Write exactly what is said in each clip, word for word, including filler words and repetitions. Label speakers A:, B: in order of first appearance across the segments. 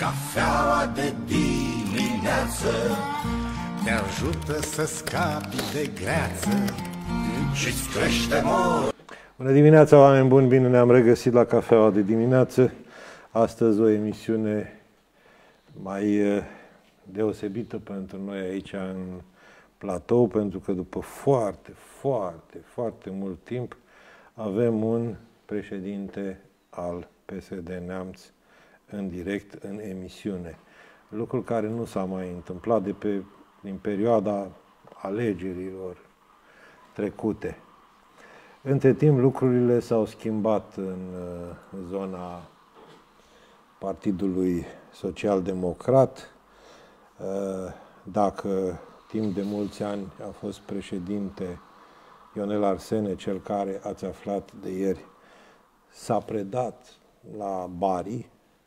A: Cafeaua de dimineață te ajută să scapi de greață și-ți crește mor.
B: Bună dimineața, oameni buni! Bine ne-am regăsit la Cafeaua de dimineață. Astăzi o emisiune mai deosebită pentru noi aici în platou, pentru că după foarte, foarte, foarte mult timp avem un președinte al P S D Neamț în direct, în emisiune. Lucrul care nu s-a mai întâmplat de pe, din perioada alegerilor trecute. Între timp, lucrurile s-au schimbat în, în zona Partidului Social-Democrat. Dacă timp de mulți ani a fost președinte Ionel Arsene, cel care, ați aflat de ieri, s-a predat la Bari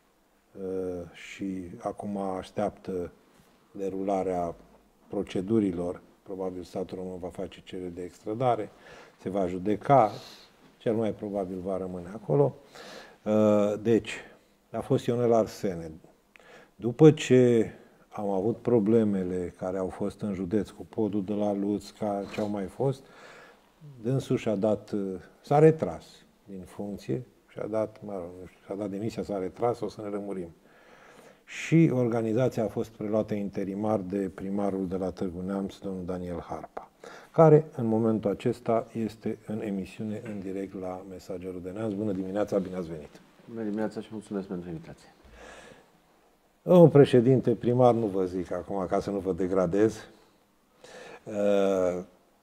B: și acum așteaptă derularea procedurilor. Probabil statul român va face cerere de extradare, se va judeca, cel mai probabil va rămâne acolo. Deci, a fost Ionel Arsene. După ce am avut problemele care au fost în județ cu podul de la Luțca, ce au mai fost, dânsul și-a dat, s-a retras din funcție, și-a dat, mă rog, nu știu, și-a dat demisia, s-a retras, o să ne lămurim. Și organizația a fost preluată interimar de primarul de la Târgu Neamț, domnul Daniel Harpa, care în momentul acesta este în emisiune în direct la Mesagerul de Neamț. Bună dimineața, bine ați venit!
C: Bună dimineața și mulțumesc pentru invitație.
B: Domnul președinte, primar, nu vă zic acum ca să nu vă degradez. Uh,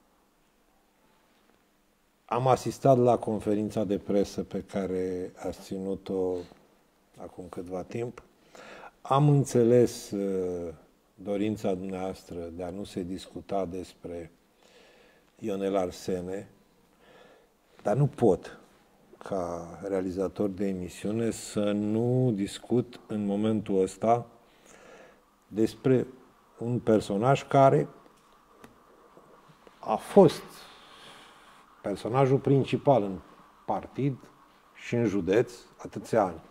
B: am asistat la conferința de presă pe care ați ținut-o acum câtva timp. Am înțeles uh, dorința dumneavoastră de a nu se discuta despre Ionel Arsene, dar nu pot, ca realizator de emisiune, să nu discut în momentul ăsta despre un personaj care a fost personajul principal în partid și în județ atâția ani.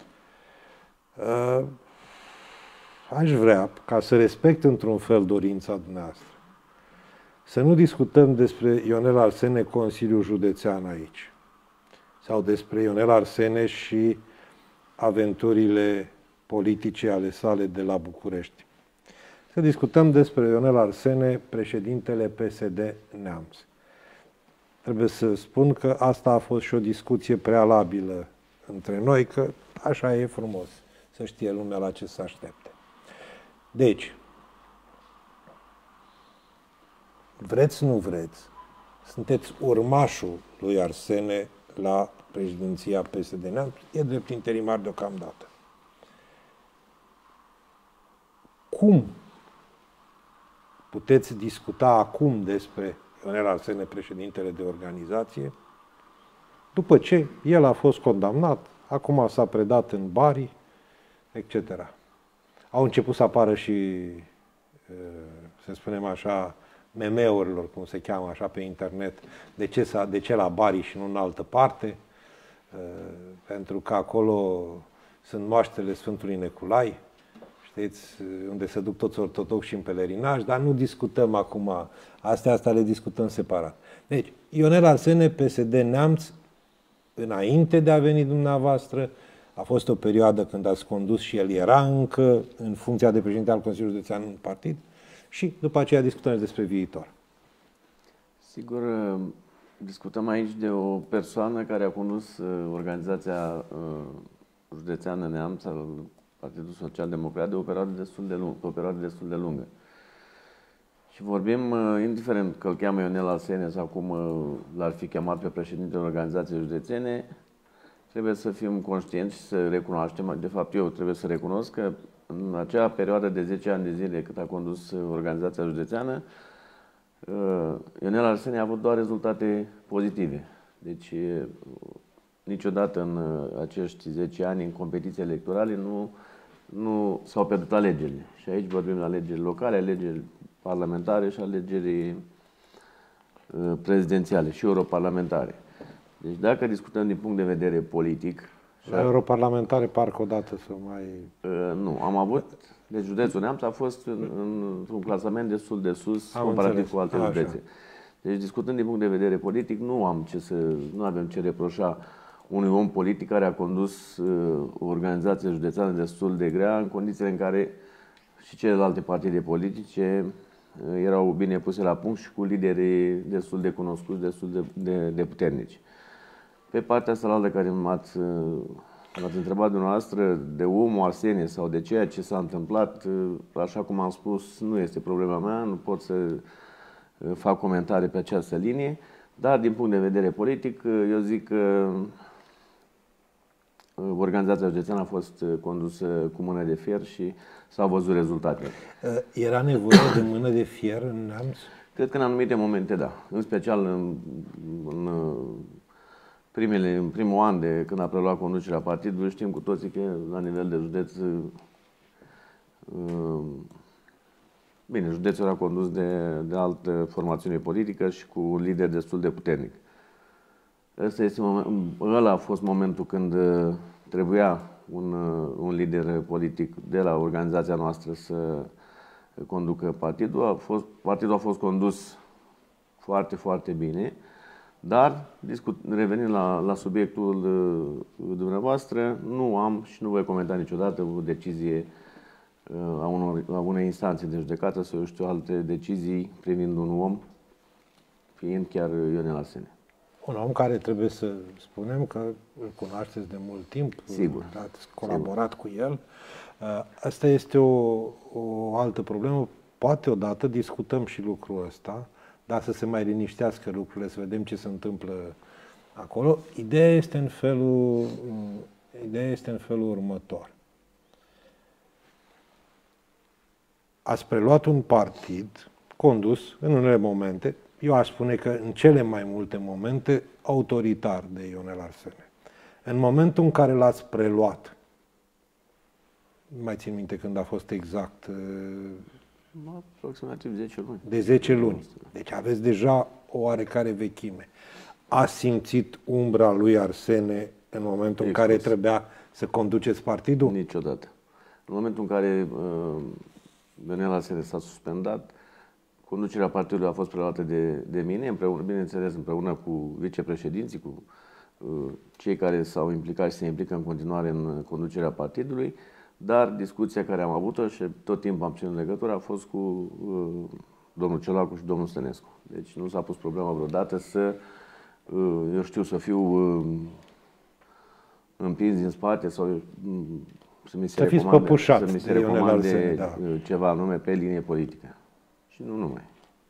B: Uh, aș vrea, ca să respect într-un fel dorința dumneavoastră, să nu discutăm despre Ionel Arsene, Consiliul Județean aici, sau despre Ionel Arsene și aventurile politice ale sale de la București. Să discutăm despre Ionel Arsene, președintele P S D Neamț. Trebuie să spun că asta a fost și o discuție prealabilă între noi, că așa e frumos, să știe lumea la ce să aștepte. Deci, vreți, nu vreți, sunteți urmașul lui Arsene la președinția P S D Neamț, e drept interimar deocamdată. Cum puteți discuta acum despre Ionel Arsene, președintele de organizație, după ce el a fost condamnat, acum s-a predat în Bari, et cetera. Au început să apară și, să spunem așa, meme-urilor, cum se cheamă așa pe internet, de ce, de ce la Bari și nu în altă parte, pentru că acolo sunt moaștele Sfântului Neculai, știți, unde se duc toți ortodoxi în pelerinaj, dar nu discutăm acum, astea, astea le discutăm separat. Deci, Ionel Arsene, P S D Neamț, înainte de a veni dumneavoastră, a fost o perioadă când ați condus și el era încă în funcția de președinte al Consiliului Județean în partid, și după aceea discutăm despre viitor.
C: Sigur, discutăm aici de o persoană care a condus organizația județeană Neamț al Partidului Social-Democrat de o perioadă destul de lungă, o perioadă destul de lungă. Și vorbim, indiferent că îl cheamă Ionel Arsene sau cum l-ar fi chemat pe președintele organizației județene, trebuie să fim conștienți și să recunoaștem, de fapt eu trebuie să recunosc că în acea perioadă de zece ani de zile cât a condus organizația județeană, Ionel Arsene a avut doar rezultate pozitive. Deci, niciodată în acești zece ani, în competiții electorale, nu, nu s-au pierdut alegerile. Și aici vorbim la alegeri locale, alegeri parlamentare și alegeri prezidențiale și europarlamentare. Deci, dacă discutăm din punct de vedere politic
B: La europarlamentare parcă odată să mai...
C: Uh, nu, am avut... Deci județul Neamț a fost în, în, într-un clasament destul de sus,
B: am
C: comparativ
B: înțeles.
C: cu alte
B: Așa.
C: județe. Deci discutând din punct de vedere politic, nu am ce să, nu avem ce reproșa unui om politic care a condus uh, o organizație județeană destul de grea, în condițiile în care și celelalte partide politice uh, erau bine puse la punct și cu lideri destul de cunoscuți, destul de, de, de puternici. Pe partea asta de care m-ați, m-ați întrebat dumneavoastră de omul Arsene sau de ceea ce s-a întâmplat, așa cum am spus, nu este problema mea, nu pot să fac comentarii pe această linie, dar din punct de vedere politic, eu zic că organizația județeană a fost condusă cu mână de fier și s-au văzut rezultatele.
B: Era nevoie de mână de fier în Neamț?
C: Cred că în anumite momente, da. În special în, în, primele, în primul an de când a preluat conducerea partidului, știm cu toții că la nivel de județ, bine, județul era condus de, de altă formațiune politică și cu un lider destul de puternic. Ăsta este moment, ăla a fost momentul când trebuia un, un lider politic de la organizația noastră să conducă partidul. A fost, partidul a fost condus foarte, foarte bine, dar, discut, revenind la, la subiectul dumneavoastră, nu am și nu voi comenta niciodată o decizie a, unor, a unei instanțe de judecată sau, eu știu, alte decizii privind un om, fiind chiar Ionel Arsene.
B: Un om care trebuie să spunem că îl cunoașteți de mult timp,
C: Sigur.
B: ați colaborat Sigur. cu el. Asta este o, o altă problemă. Poate odată discutăm și lucrul ăsta, dar să se mai liniștească lucrurile, să vedem ce se întâmplă acolo. Ideea este în felul, ideea este în felul următor. Ați preluat un partid condus, în unele momente, eu aș spune că în cele mai multe momente, autoritar de Ionel Arsene. În momentul în care l-ați preluat, nu mai țin minte când a fost exact,
C: aproximativ zece luni.
B: De zece luni. Deci aveți deja o oarecare vechime. A simțit umbra lui Arsene în momentul în care trebuia să conduceți partidul?
C: Niciodată. În momentul în care uh, Ionel Arsene s-a suspendat, conducerea partidului a fost preluată de, de mine, împreună, bineînțeles împreună cu vicepreședinții, cu uh, cei care s-au implicat și se implică în continuare în conducerea partidului, dar discuția care am avut-o și tot timpul am ținut legătură a fost cu uh, domnul Ciolacu și domnul Stănescu. Deci nu s-a pus problema vreodată să, uh, eu știu, să fiu uh, împins din spate sau uh, să mi se
B: să
C: recomande, să mi se recomande
B: Arsene, da.
C: ceva anume pe linie politică. Și nu numai.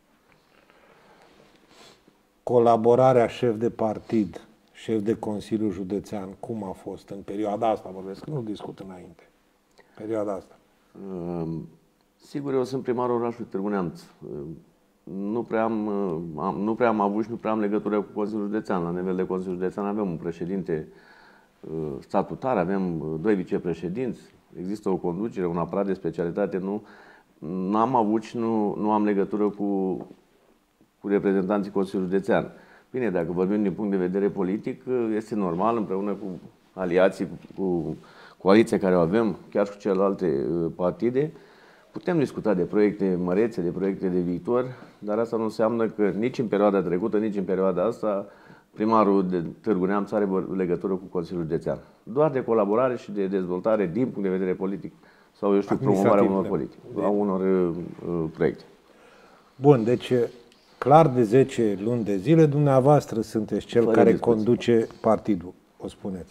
B: Colaborarea șef de partid, șef de Consiliu Județean, cum a fost în perioada asta, vorbesc, nu discut înainte, perioada asta?
C: Uh, sigur, eu sunt primarul orașului Târgu Neamț. Uh, nu prea am, uh, am, nu prea am avut și nu prea am legătură cu Consiliul Județean. La nivel de Consiliu Județean avem un președinte uh, statutar, avem uh, doi vicepreședinți, există o conducere, un aparat de specialitate, nu Nu am avut și nu, nu am legătură cu, cu reprezentanții Consiliului Județean. Bine, dacă vorbim din punct de vedere politic, este normal, împreună cu aliații, cu coaliția care o avem, chiar și cu celelalte partide, putem discuta de proiecte mărețe, de proiecte de viitor, dar asta nu înseamnă că nici în perioada trecută, nici în perioada asta, primarul de Târgu Neamț are legătură cu Consiliul Județean. Doar de colaborare și de dezvoltare din punct de vedere politic sau, eu știu, promovarea unor politici, de... a unor uh, proiecte.
B: Bun, deci clar de zece luni de zile, dumneavoastră sunteți cel Fără care discuții. conduce partidul, o spuneți.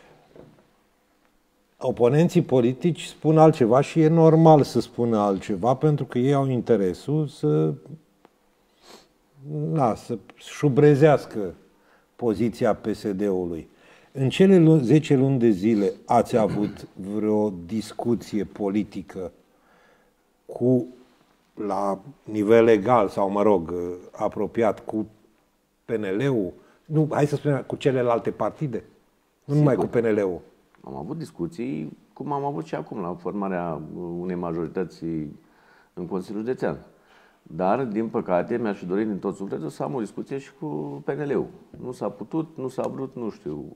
B: Oponenții politici spun altceva și e normal să spună altceva, pentru că ei au interesul să, na, să șubrezească poziția P S D-ului. În cele zece luni de zile ați avut vreo discuție politică cu, la nivel legal sau, mă rog, apropiat cu P N L-ul? Nu, hai să spunem, cu celelalte partide? Nu numai cu P N L-ul.
C: Am avut discuții, cum am avut și acum, la formarea unei majorități în Consiliul Județean. Dar, din păcate, mi-aș fi dorit din tot sufletul să am o discuție și cu P N L-ul. Nu s-a putut, nu s-a vrut, nu știu.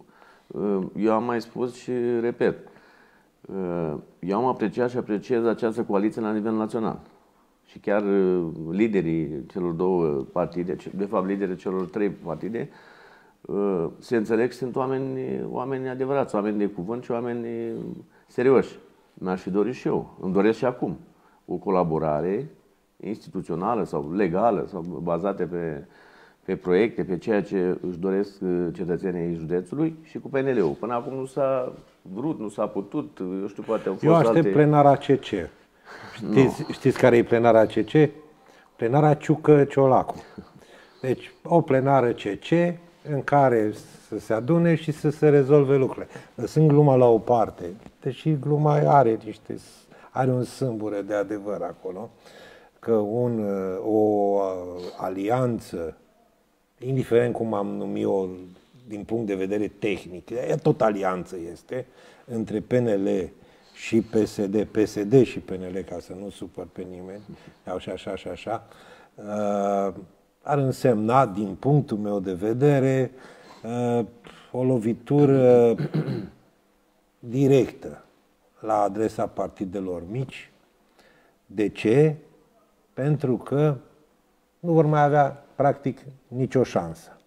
C: Eu am mai spus și repet, eu am apreciat și apreciez această coaliție la nivel național. Și chiar liderii celor două partide, de fapt liderii celor trei partide, se înțeleg că sunt oameni, oameni adevărați, oameni de cuvânt și oameni serioși. Mi-aș fi dorit și eu, îmi doresc și acum, o colaborare instituțională sau legală sau bazate pe, pe proiecte, pe ceea ce își doresc cetățenii județului și cu P N L-ul. Până acum nu s-a vrut, nu s-a putut, eu știu, poate au fost
B: Eu aștept
C: alte...
B: plenara A C C. Știți, no. știți care e plenara A C C? Plenara Ciucă-Ciolacu. Deci o plenară C C în care să se adune și să se rezolve lucrurile. Lăsând gluma la o parte, deși gluma are niște, are un sâmbure de adevăr acolo, că un, o alianță, indiferent cum am numit-o din punct de vedere tehnic, tot alianță este, între P N L și P S D, P S D și P N L, ca să nu supăr pe nimeni, și așa, și așa, ar însemna, din punctul meu de vedere, o lovitură directă la adresa partidelor mici. De ce? Pentru că nu vor mai avea, practic, nicio șansă.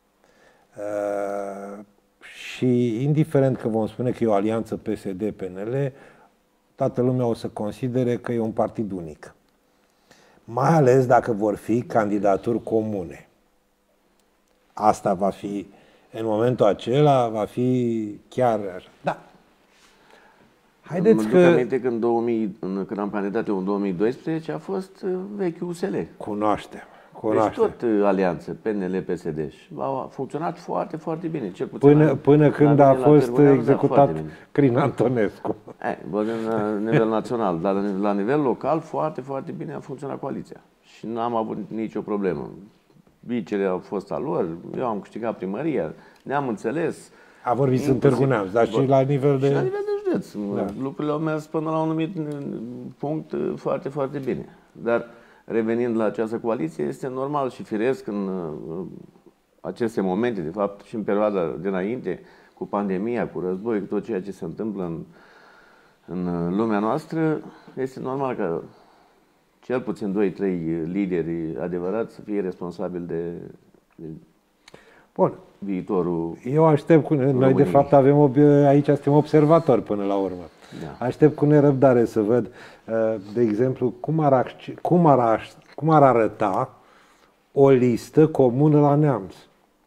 B: Și indiferent că vom spune că e o alianță P S D P N L, toată lumea o să considere că e un partid unic. Mai ales dacă vor fi candidaturi comune. Asta va fi, în momentul acela, va fi chiar așa. Da. Haideți
C: mă
B: că...
C: duc aminte că în două mii, când am candidat eu în două mii doisprezece, a fost vechiul U S L.
B: Cunoaștem.
C: Deci tot alianțe, P N L, P S D. A funcționat foarte, foarte bine. Cel puțin
B: până,
C: la,
B: până când a fost executat Crin Antonescu.
C: Vorbim la nivel național, dar la nivel local foarte, foarte bine a funcționat coaliția. Și nu am avut nicio problemă. Vicele au fost al lor, eu am câștigat primăria, ne-am înțeles.
B: A vorbit în Târgu Neamț, dar și la nivel de...
C: Și la nivel de județ.
B: Da.
C: Lucrurile au mers până la un anumit punct foarte, foarte bine. Dar revenind la această coaliție, este normal și firesc în aceste momente, de fapt și în perioada dinainte, cu pandemia, cu război, cu tot ceea ce se întâmplă în, în lumea noastră, este normal că cel puțin doi trei lideri adevărați să fie responsabili de, de
B: Bun.
C: viitorul.
B: Eu aștept cu... Noi, de fapt, avem o... aici suntem observatori până la urmă. Da. Aștept cu nerăbdare să văd, de exemplu, cum ar, cum ar, cum ar arăta o listă comună la Neamț.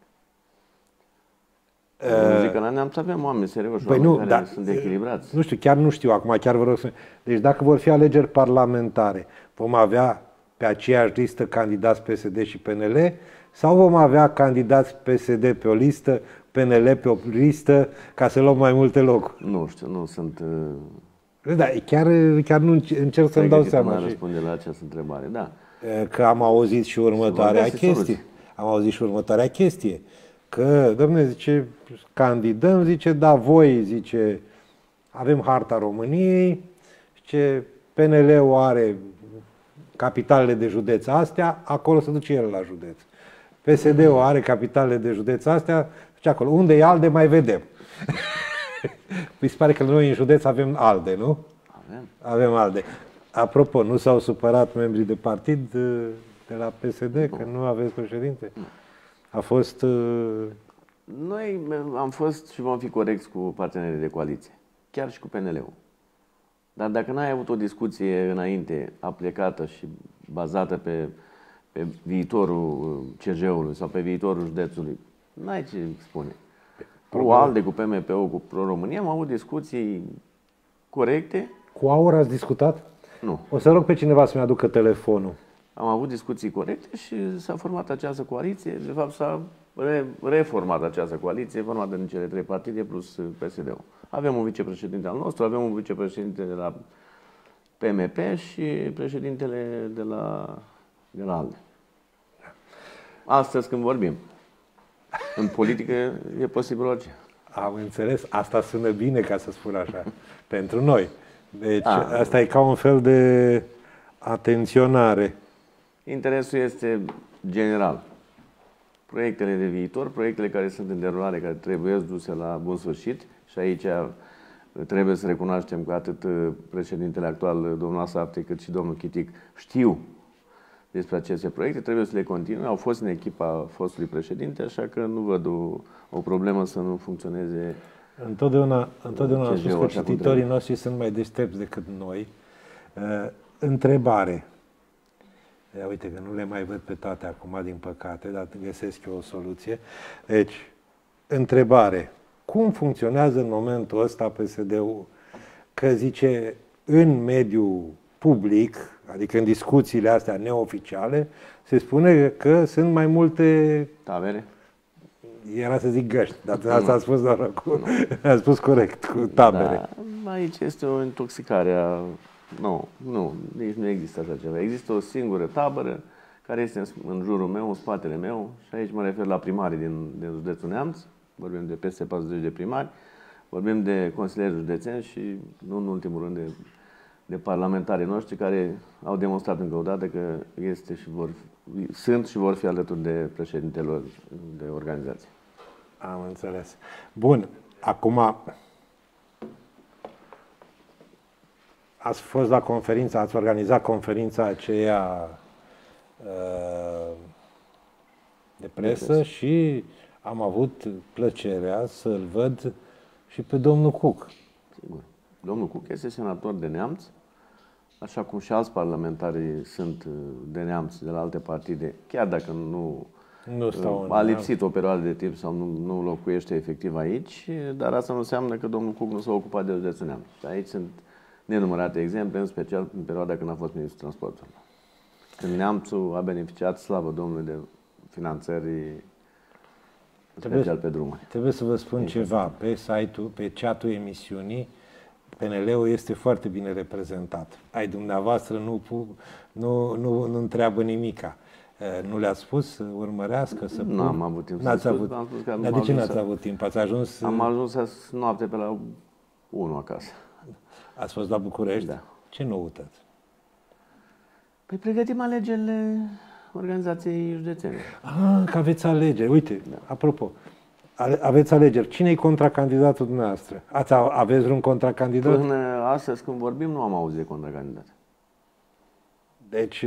C: Nu zic că la Neamț avem oameni serioși,
B: păi
C: oameni
B: nu,
C: care
B: da,
C: sunt echilibrați.
B: Nu știu, chiar nu știu acum, chiar vă rog să... Deci dacă vor fi alegeri parlamentare, vom avea pe aceeași listă candidați P S D și P N L sau vom avea candidați P S D pe o listă, P N L pe o listă, ca să luăm mai multe locuri?
C: Nu știu, nu sunt...
B: Da, chiar, chiar nu încerc să-mi dau seama.
C: Să răspunde la această întrebare, da.
B: Că am auzit și următoarea chestie. Am auzit și următoarea chestie. Că, dom'le, zice, candidăm, zice, da, voi, zice, avem harta României, zice, P N L-ul are capitalele de județ astea, acolo se duce el la județ. P S D-ul are capitalele de județ astea, zice acolo, unde e ALDE, mai vedem. Mi se pare că noi în județ avem ALDE, nu?
C: Avem.
B: Avem ALDE. Apropo, nu s-au supărat membrii de partid de la P S D că nu aveți președinte? Nu. A fost... Uh...
C: Noi am fost și vom fi corecți cu partenerii de coaliție, chiar și cu P N L-ul. Dar dacă n-ai avut o discuție înainte, aplicată și bazată pe, pe viitorul C J-ului sau pe viitorul județului, n-ai ce spune. Cu ALDE, cu P M P-ul, cu Pro-România am avut discuții corecte.
B: Cu AUR ați discutat?
C: Nu.
B: O să rog pe cineva să-mi aducă telefonul.
C: Am avut discuții corecte și s-a format această coaliție. De fapt, s-a re reformat această coaliție, formată din cele trei partide plus P S D-ul. Avem un vicepreședinte al nostru, avem un vicepreședinte de la P M P și președintele de la, de la ALDE. Astăzi când vorbim, în politică e posibil orice.
B: Am înțeles. Asta sună bine, ca să spun așa, pentru noi. Deci A, asta e ca un fel de atenționare.
C: Interesul este general. proiectele de viitor, proiectele care sunt în derulare, care trebuie duse la bun sfârșit și aici trebuie să recunoaștem că atât președintele actual, domnul Asafte, cât și domnul Chitic știu despre aceste proiecte, trebuie să le continue. Au fost în echipa fostului președinte, așa că nu văd o, o problemă să nu funcționeze.
B: Întotdeauna, întotdeauna am spus că cititorii noștri sunt mai deștepți decât noi. Uh, întrebare. Ia, uite că nu le mai văd pe toate acum, din păcate, dar găsesc eu o soluție. Deci, întrebare. Cum funcționează în momentul ăsta P S D-ul? Că zice, în mediul public, adică în discuțiile astea neoficiale, se spune că sunt mai multe...
C: Tabere?
B: Era să zic găști, dar asta a spus doar cu... a spus corect, cu tabere.
C: Da, aici este o intoxicare a... Nu, nu, nici nu există așa ceva. Există o singură tabără care este în jurul meu, în spatele meu, și aici mă refer la primarii din, din județul Neamț. Vorbim de peste patruzeci de primari, vorbim de consilieri județeni și, nu în ultimul rând, de, de parlamentarii noștri care au demonstrat încă o dată că este și vor, sunt și vor fi alături de președintelor de organizație.
B: Am înțeles. Bun, acum ați fost la conferință, ați organizat conferința aceea uh, de presă, de presă și am avut plăcerea să-l văd și pe domnul Cuc.
C: Sigur. Domnul Cuc este senator de Neamț, așa cum și alți parlamentari sunt de Neamț, de la alte partide, chiar dacă nu,
B: nu stau
C: a lipsit o perioadă de timp sau nu, nu locuiește efectiv aici, dar asta nu înseamnă că domnul Cuc nu s-a ocupat de județul Neamț. Aici sunt nenumărate exemple, în special în perioada când a fost ministrul transportului. Când Neamțul a beneficiat, slavă Domnului, de finanțări
B: Trebuie,
C: special pe drumuri.
B: Trebuie să vă spun Ei, ceva. Pe site-ul, pe chat-ul emisiunii, P N L-ul este foarte bine reprezentat. Ai dumneavoastră nu, nu, nu, nu întreabă nimica. Nu le-ați spus să urmărească, să...
C: Nu am avut timp să
B: spus, am spus că am Dar de ce n-ați avut timp? Ați ajuns...
C: Am ajuns noapte pe la unu acasă.
B: Ați fost la București?
C: Da.
B: Ce noutăți?
C: Păi pregătim alegerile organizației județene.
B: Ah, că aveți alegeri. Uite, da. Apropo, aveți alegeri. Cine e contracandidatul dumneavoastră? Ați, aveți vreun contracandidat?
C: Până astăzi, când vorbim, nu am auzit de contracandidat.
B: Deci...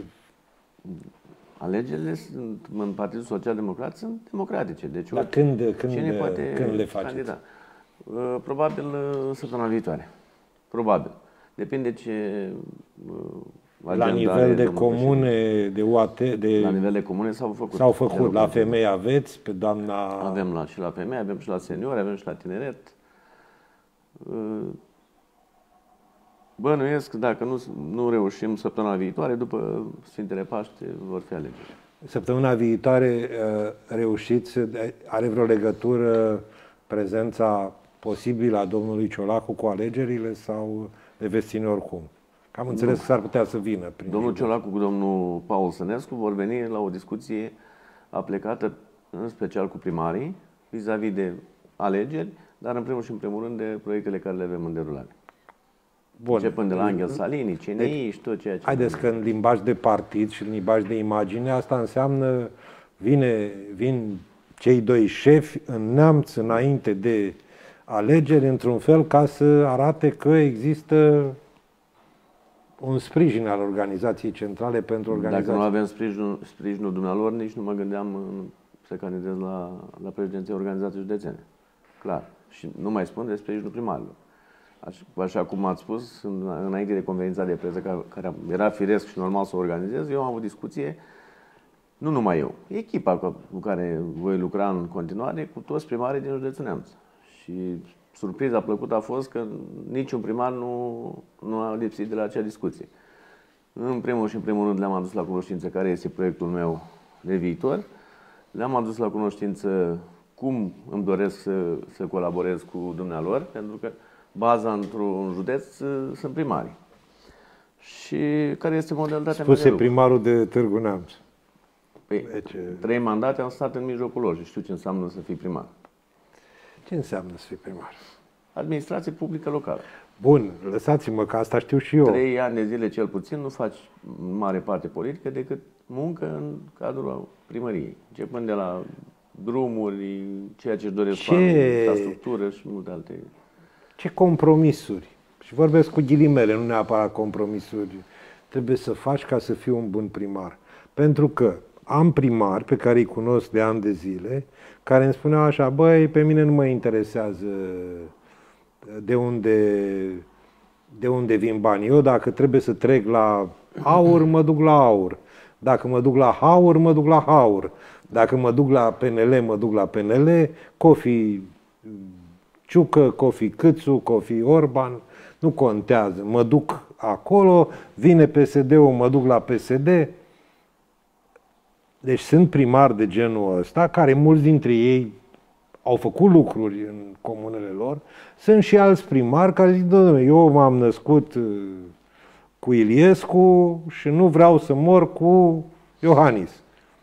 C: Alegerile sunt, în Partidul Social Democrat sunt democratice. Deci,
B: dar când, când,
C: cine poate
B: când le faceți?
C: Candida? Probabil săptămâna viitoare. Probabil. Depinde ce...
B: La nivel de comune, de U A T, de...
C: La nivel de comune s-au făcut.
B: S-au făcut. La femei aveți, pe doamna...
C: Avem la, și la femei, avem și la seniori, avem și la tineret. Bănuiesc, dacă nu, nu reușim săptămâna viitoare, după Sfintele Paște, vor fi alegeri.
B: Săptămâna viitoare reușiți, are vreo legătură prezența posibilă a domnului Ciolacu cu alegerile sau le veți ține oricum? Că am înțeles nu. că s-ar putea să vină. Prin
C: domnul Ciolacu cu domnul Paul Sănescu vor veni la o discuție aplicată în special cu primarii, vis-a-vis de alegeri, dar în primul și în primul rând de proiectele care le avem în derulare. Bun. Începând de la Angel Salini, C N I deci, și tot ceea ce...
B: Haideți că în limbaj de partid și în limbaj de imagine, asta înseamnă vine, vin cei doi șefi în Neamț înainte de alegeri, într-un fel, ca să arate că există un sprijin al organizației centrale pentru organizație.
C: Dacă nu avem sprijinul, sprijinul dumnealor, nici nu mă gândeam să candidez la, la președinția organizației județene. Clar. Și nu mai spun de sprijinul primarilor. Așa cum ați spus, înainte de conferința de presă, care era firesc și normal să o organizez, eu am avut discuție, nu numai eu, echipa cu care voi lucra în continuare, cu toți primarii din județul Neamț. Și surpriza plăcută a fost că niciun primar nu, nu a lipsit de la acea discuție. În primul și în primul rând le-am adus la cunoștință care este proiectul meu de viitor, le-am adus la cunoștință cum îmi doresc să, să colaborez cu dumnealor, pentru că baza într-un județ sunt primarii. Și care este modalitatea mea de lucru.
B: Primarul de Târgu Neamț.
C: Păi, deci, trei mandate am stat în mijlocul lor și știu ce înseamnă să fii primar.
B: Ce înseamnă să fii primar?
C: Administrație publică locală.
B: Bun, lăsați-mă că asta știu și eu.
C: Trei ani de zile cel puțin nu faci în mare parte politică decât muncă în cadrul primăriei. Începând de la drumuri, ceea ce își doresc
B: Ce...
C: oamenii, infrastructură și multe alte.
B: Ce compromisuri? Și vorbesc cu ghilimele, nu neapărat compromisuri. Trebuie să faci ca să fii un bun primar. Pentru că am primari pe care îi cunosc de ani de zile, care îmi spuneau așa, băi, pe mine nu mă interesează de unde, de unde vin banii. Eu dacă trebuie să trec la aur, mă duc la aur. Dacă mă duc la haur, mă duc la haur. Dacă mă duc la P N L, mă duc la P N L. Cofi Ciucă, Cofi Câțu, Cofi Orban, nu contează. Mă duc acolo, vine P S D-ul, mă duc la P S D. Deci sunt primari de genul ăsta, care mulți dintre ei au făcut lucruri în comunele lor. Sunt și alți primari care zic, dom'le, eu m-am născut cu Iliescu și nu vreau să mor cu Iohannis.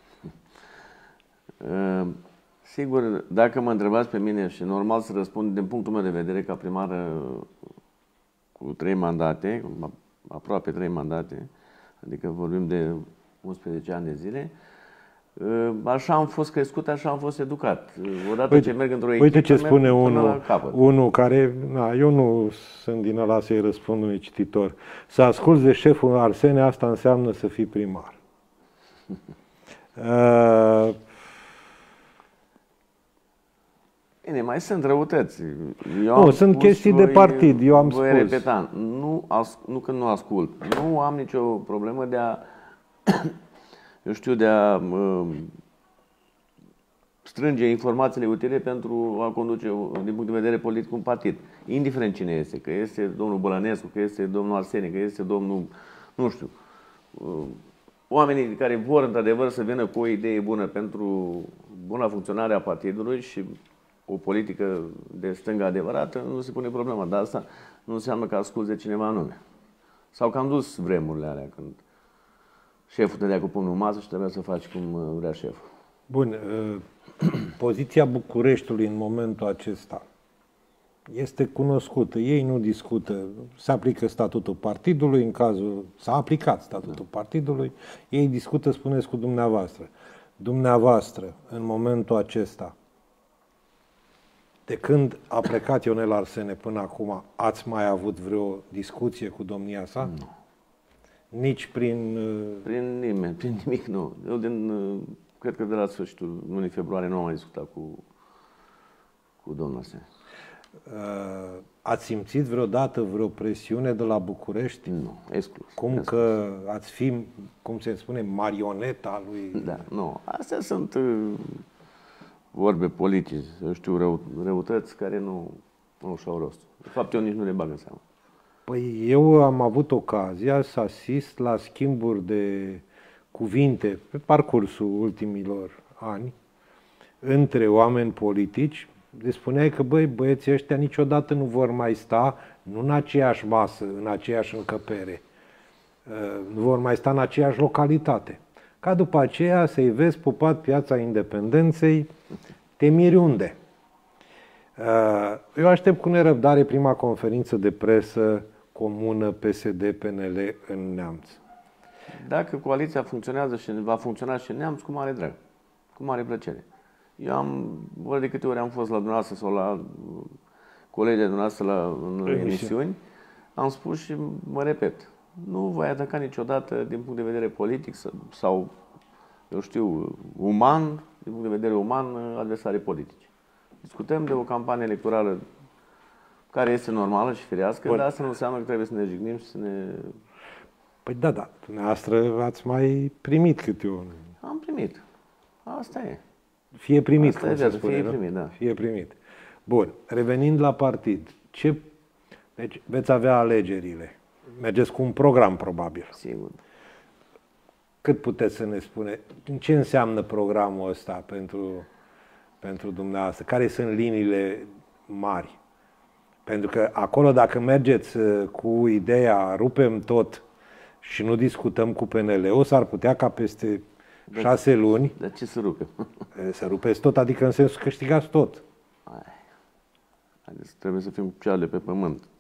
C: Uh, sigur, dacă mă întrebați pe mine și normal să răspund din punctul meu de vedere ca primar cu trei mandate, aproape trei mandate, adică vorbim de unsprezece ani de zile, așa am fost crescut, așa am fost educat. Odată
B: uite,
C: ce merg într-o echipă,
B: uite ce spune unul,
C: capăt.
B: unul care, na, eu nu sunt din ăla să-i răspund unui cititor. Să asculți de șeful Arsene, asta înseamnă să fii primar. uh,
C: Bine, mai sunt răutăți. Eu
B: nu,
C: am
B: sunt
C: spus,
B: chestii
C: voi,
B: de partid, eu am
C: voi
B: spus.
C: repeta, nu, as, nu că nu ascult, nu am nicio problemă de a, eu știu, de a uh, strânge informațiile utile pentru a conduce, din punct de vedere politic, un partid. Indiferent cine este, că este domnul Bălănescu, că este domnul Arsene, că este domnul, nu știu, uh, oamenii care vor într-adevăr să vină cu o idee bună pentru buna funcționare a partidului și o politică de stânga adevărată, nu se pune problema. Dar asta nu înseamnă că asculți de cineva anume. Sau că am dus vremurile alea când șeful te dea cu pumnul în masă și trebuia să faci cum vrea șeful.
B: Bun. Poziția Bucureștiului în momentul acesta este cunoscută. Ei nu discută. Se aplică statutul partidului, în cazul s-a aplicat statutul da. partidului. Ei discută, spuneți, cu dumneavoastră. Dumneavoastră, în momentul acesta, de când a plecat Ionel Arsene până acum, ați mai avut vreo discuție cu domnia sa?
C: Nu.
B: Nici prin...
C: Prin nimeni, prin nimic nu. Eu din, cred că de la sfârșitul lunii februarie nu am mai discutat cu, cu domnul Arsene.
B: Ați simțit vreodată vreo presiune de la București?
C: Nu, exclus.
B: Cum
C: exclus.
B: că ați fi, cum se spune, marioneta lui...
C: Da, nu. Astea sunt vorbe politice, eu știu, rău, răutăți care nu, nu și-au rost. De fapt, eu nici nu le bag în seamă.
B: Păi eu am avut ocazia să asist la schimburi de cuvinte pe parcursul ultimilor ani între oameni politici. Le spuneai că, băi, băieții ăștia niciodată nu vor mai sta, nu în aceeași masă, în aceeași încăpere, nu vor mai sta în aceeași localitate. Ca după aceea să-i vezi pupat Piața Independenței, te miri unde. Eu aștept cu nerăbdare prima conferință de presă comună P S D-P N L în Neamț.
C: Dacă coaliția funcționează și va funcționa și în Neamț, cu mare drag, cu mare plăcere. Eu am, ori de câte ori am fost la dumneavoastră sau la colegii dumneavoastră la, în emisiuni, am spus și mă repet, nu voi ataca niciodată din punct de vedere politic sau, eu știu, uman, din punct de vedere uman, adversarii politici. Discutăm de o campanie electorală care este normală și firească, Bun. dar asta nu înseamnă că trebuie să ne jignim și să ne...
B: Păi da, da, dumneavoastră ați mai primit câte un...
C: Am primit. Asta e.
B: Fie primit,
C: Asta
B: cum
C: e
B: se
C: viață,
B: spune,
C: fie
B: nu?
C: primit, da.
B: Fie primit. Bun, revenind la partid, ce... Deci veți avea alegerile. Mergeți cu un program, probabil.
C: Sigur.
B: Cât puteți să ne spune? Ce înseamnă programul ăsta pentru, pentru dumneavoastră? Care sunt liniile mari? Pentru că acolo, dacă mergeți cu ideea rupem tot și nu discutăm cu P N L-ul, s-ar putea ca peste de șase luni
C: de ce să rupe?
B: să rupeți tot, adică în sensul că câștigați tot.
C: Haideți, trebuie să fim cu ceale pe pământ.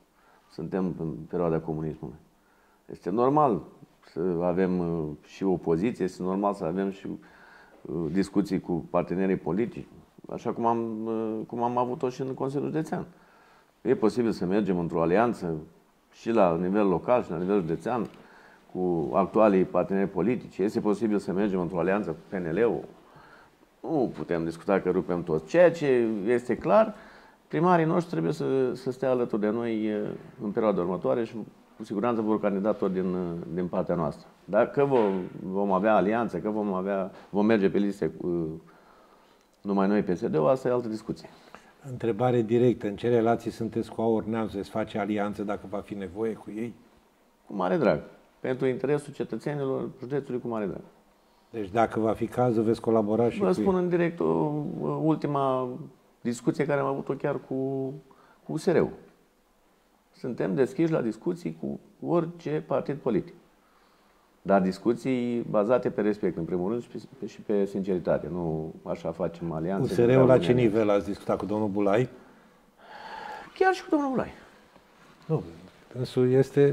C: suntem în perioada comunismului. Este normal să avem și opoziție, este normal să avem și discuții cu partenerii politici, așa cum am, cum am avut-o și în Consiliul Județean. E posibil să mergem într-o alianță și la nivel local și la nivel județean cu actualii parteneri politici. Este posibil să mergem într-o alianță cu P N L-ul. Nu putem discuta că rupem toți. Ceea ce este clar, primarii noștri trebuie să, să stea alături de noi în perioada următoare și cu siguranță vor candida tot din, din partea noastră. Dacă vom, vom avea alianțe, că vom, avea, vom merge pe liste cu numai noi P S D-ul, asta e altă discuție.
B: Întrebare directă. În ce relații sunteți cu Aur Neamț? Veți face alianță dacă va fi nevoie cu ei?
C: Cu mare drag. Pentru interesul cetățenilor județului, cu mare drag.
B: Deci dacă va fi cazul, veți colabora și
C: Vă
B: cu
C: spun
B: ei.
C: în direct o, ultima discuție care am avut-o chiar cu, cu U S R-ul. Suntem deschiși la discuții cu orice partid politic. Dar discuții bazate pe respect, în primul rând, și pe, și pe sinceritate. Nu așa facem alianțe.
B: U S R-ul la ce nivel ați discutat cu domnul Bulai?
C: Chiar și cu domnul Bulai.
B: Nu, însul este,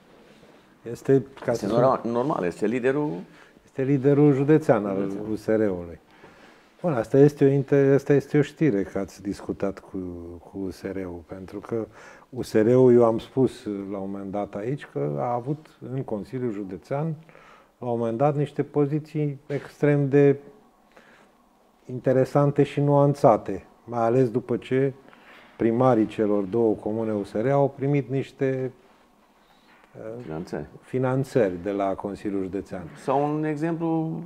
B: este, ca
C: Este
B: să
C: normal, normal, este liderul.
B: este liderul județean al U S R-ului. Bun, asta este, o, inter, asta este o știre că ați discutat cu, cu U S R-ul, pentru că U S R-ul, eu am spus la un moment dat aici, că a avut în Consiliul Județean, la un moment dat, niște poziții extrem de interesante și nuanțate, mai ales după ce primarii celor două comune U S R au primit niște
C: Finanțări.
B: finanțări de la Consiliul Județean.
C: Sau un exemplu,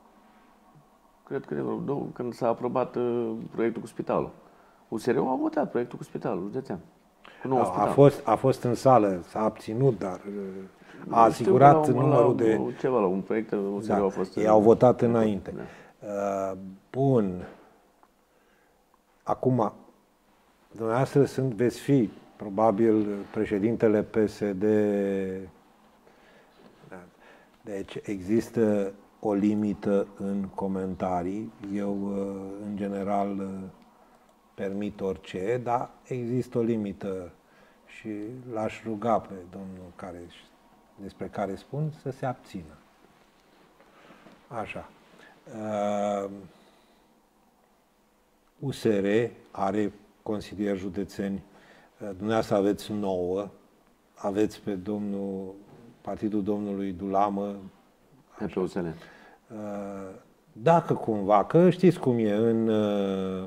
C: cred că de vreo două, când s-a aprobat uh, proiectul cu spitalul. U S R-ul a votat proiectul cu spitalul județean. Cu nou
B: A,
C: spital.
B: a, fost, a fost în sală, s-a abținut, dar a
C: Nu
B: asigurat
C: știu, la,
B: numărul
C: la,
B: de...
C: Ceva, la un proiect U S R-ul
B: Da,
C: a fost...
B: ei au votat înainte.
C: Da.
B: Uh, bun. Acum, dumneavoastră sunt, veți fi probabil președintele P S D. Deci există o limită în comentarii. Eu, în general, permit orice, dar există o limită și l-aș ruga pe domnul care, despre care spun să se abțină. Așa. Uh, U S R are consilieri județeni. Uh, dumneavoastră aveți nouă. Aveți pe domnul, partidul domnului Dulamă.
C: Pe U S L.
B: Uh, dacă cumva, că știți cum e, în, uh,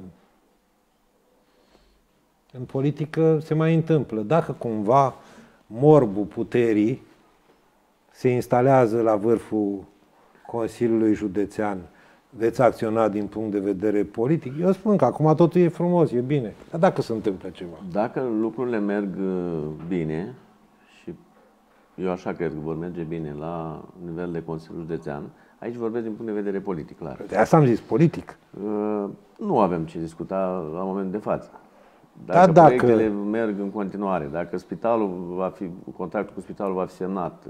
B: în politică se mai întâmplă. Dacă cumva morbul puterii se instalează la vârful Consiliului Județean, veți acționa din punct de vedere politic? Eu spun că acum totul e frumos, e bine. Dar dacă se întâmplă ceva?
C: Dacă lucrurile merg bine, și eu așa cred că vor merge bine la nivel de Consiliul Județean, aici vorbesc din punct de vedere politic, clar.
B: De asta am zis, politic.
C: Nu avem ce discuta la momentul de față. Dacă,
B: da, dacă
C: proiectele merg în continuare, dacă spitalul va fi, contractul cu spitalul va fi semnat,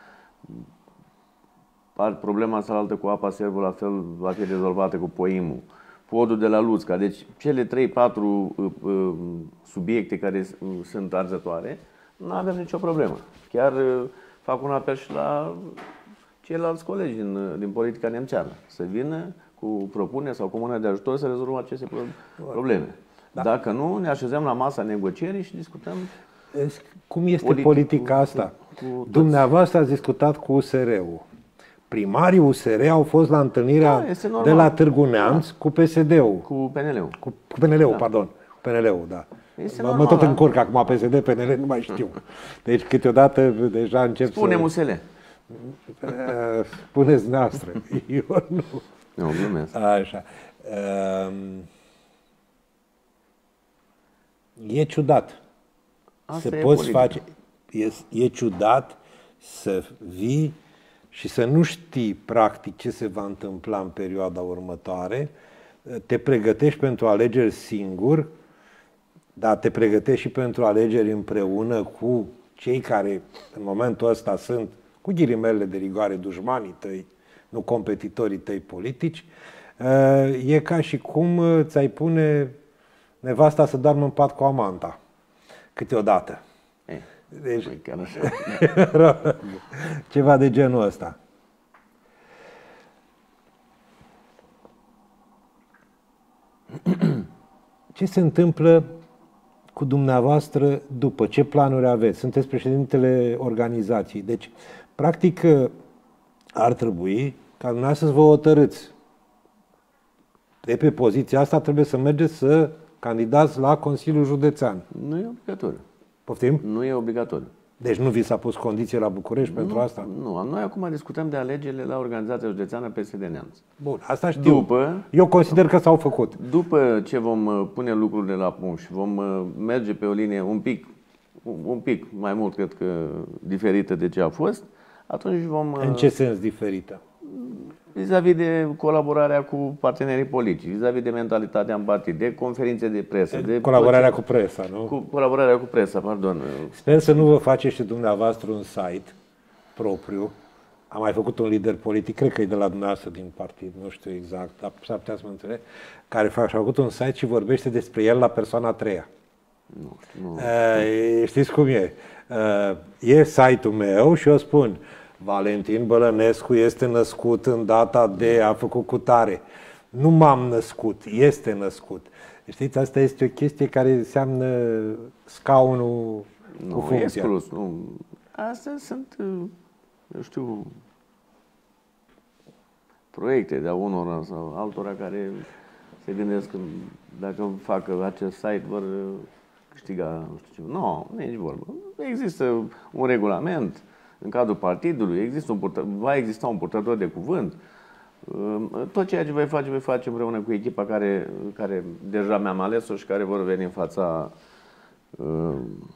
C: problema cealaltă cu apa Servu la fel va fi rezolvată cu Poimul, podul de la Luțca, deci cele trei patru uh, uh, subiecte care sunt arzătoare, nu avem nicio problemă. Chiar uh, fac un apel și la ceilalți colegi din, uh, din politica nemțeană să vină cu propuneri sau cu mână de ajutor să rezolvăm aceste probleme. Da. Dacă nu, ne așezăm la masa negocierii și discutăm.
B: Cum este politic, politica asta? Cu, cu Dumneavoastră ați discutat cu U S R-ul. Primarii U S R au fost la întâlnirea da, de la Târgu Neamț da. cu P S D-ul.
C: Cu P N L-ul.
B: Cu, cu P N L-ul, da. pardon. Cu P N L-ul, da.
C: Este
B: mă,
C: normal,
B: mă tot încurc acum, P S D, P N L, nu mai știu. Deci câteodată deja încep
C: Spune-mi
B: să...
C: U S L.
B: Spuneți noastră. Eu nu.
C: Nu, glumesc.
B: Așa. E ciudat.
C: Asta
B: să
C: e
B: poți
C: politica.
B: face... E, e ciudat să vii și să nu știi practic ce se va întâmpla în perioada următoare, te pregătești pentru alegeri singur, dar te pregătești și pentru alegeri împreună cu cei care în momentul ăsta sunt, cu ghilimele de rigoare, dușmanii tăi, nu competitorii tăi politici. E ca și cum ți-ai pune nevasta să doarmă în pat cu amanta câteodată.
C: E.
B: Deci,
C: chiar așa.
B: Ceva de genul ăsta. Ce se întâmplă cu dumneavoastră după? Ce planuri aveți? Sunteți președintele organizației. Deci, practic, ar trebui ca dumneavoastră să vă hotărâți. De pe poziția asta trebuie să mergeți să candidați la Consiliul Județean.
C: Nu e obligatoriu.
B: Poftim?
C: Nu e obligatoriu.
B: Deci nu vi s-a pus condiție la București nu, pentru asta?
C: Nu. Noi acum discutăm de alegerile la Organizația Județeană P S D Neamț.
B: Bun, asta știu.
C: După,
B: Eu consider că s-au făcut.
C: După ce vom pune lucrurile la punct și vom merge pe o linie un pic, un pic mai mult, cred că, diferită de ce a fost, atunci vom...
B: În ce sens diferită?
C: Vis-a-vis de colaborarea cu partenerii politici, vis-a-vis de mentalitatea în partid, de conferințe de presă. De
B: colaborarea cu presa, nu?
C: Cu colaborarea cu presa, pardon.
B: Sper să nu vă faceți și dumneavoastră un site propriu. Am mai făcut un lider politic, cred că e de la dumneavoastră din partid, nu știu exact, dar s-ar putea să mă înțeleg, care a făcut un site și vorbește despre el la persoana a treia.
C: Nu știu, nu.
B: Uh, știți cum e? Uh, e site-ul meu și eu spun Valentin Bălănescu este născut în data de, a făcut cutare. Nu m-am născut, este născut. Știți, asta este o chestie care înseamnă scaunul
C: nu,
B: cu funcția.
C: Exclus, nu. Astea sunt, eu știu, proiecte de-a unora sau altora care se gândesc că dacă facă acest site vor câștiga, nu știu ce. Nu, nu e nici vorbă. Există un regulament în cadrul partidului, există un purtă, va exista un purtător de cuvânt. Tot ceea ce voi face, voi face împreună cu echipa care, care deja mi-am ales-o și care vor veni în fața uh,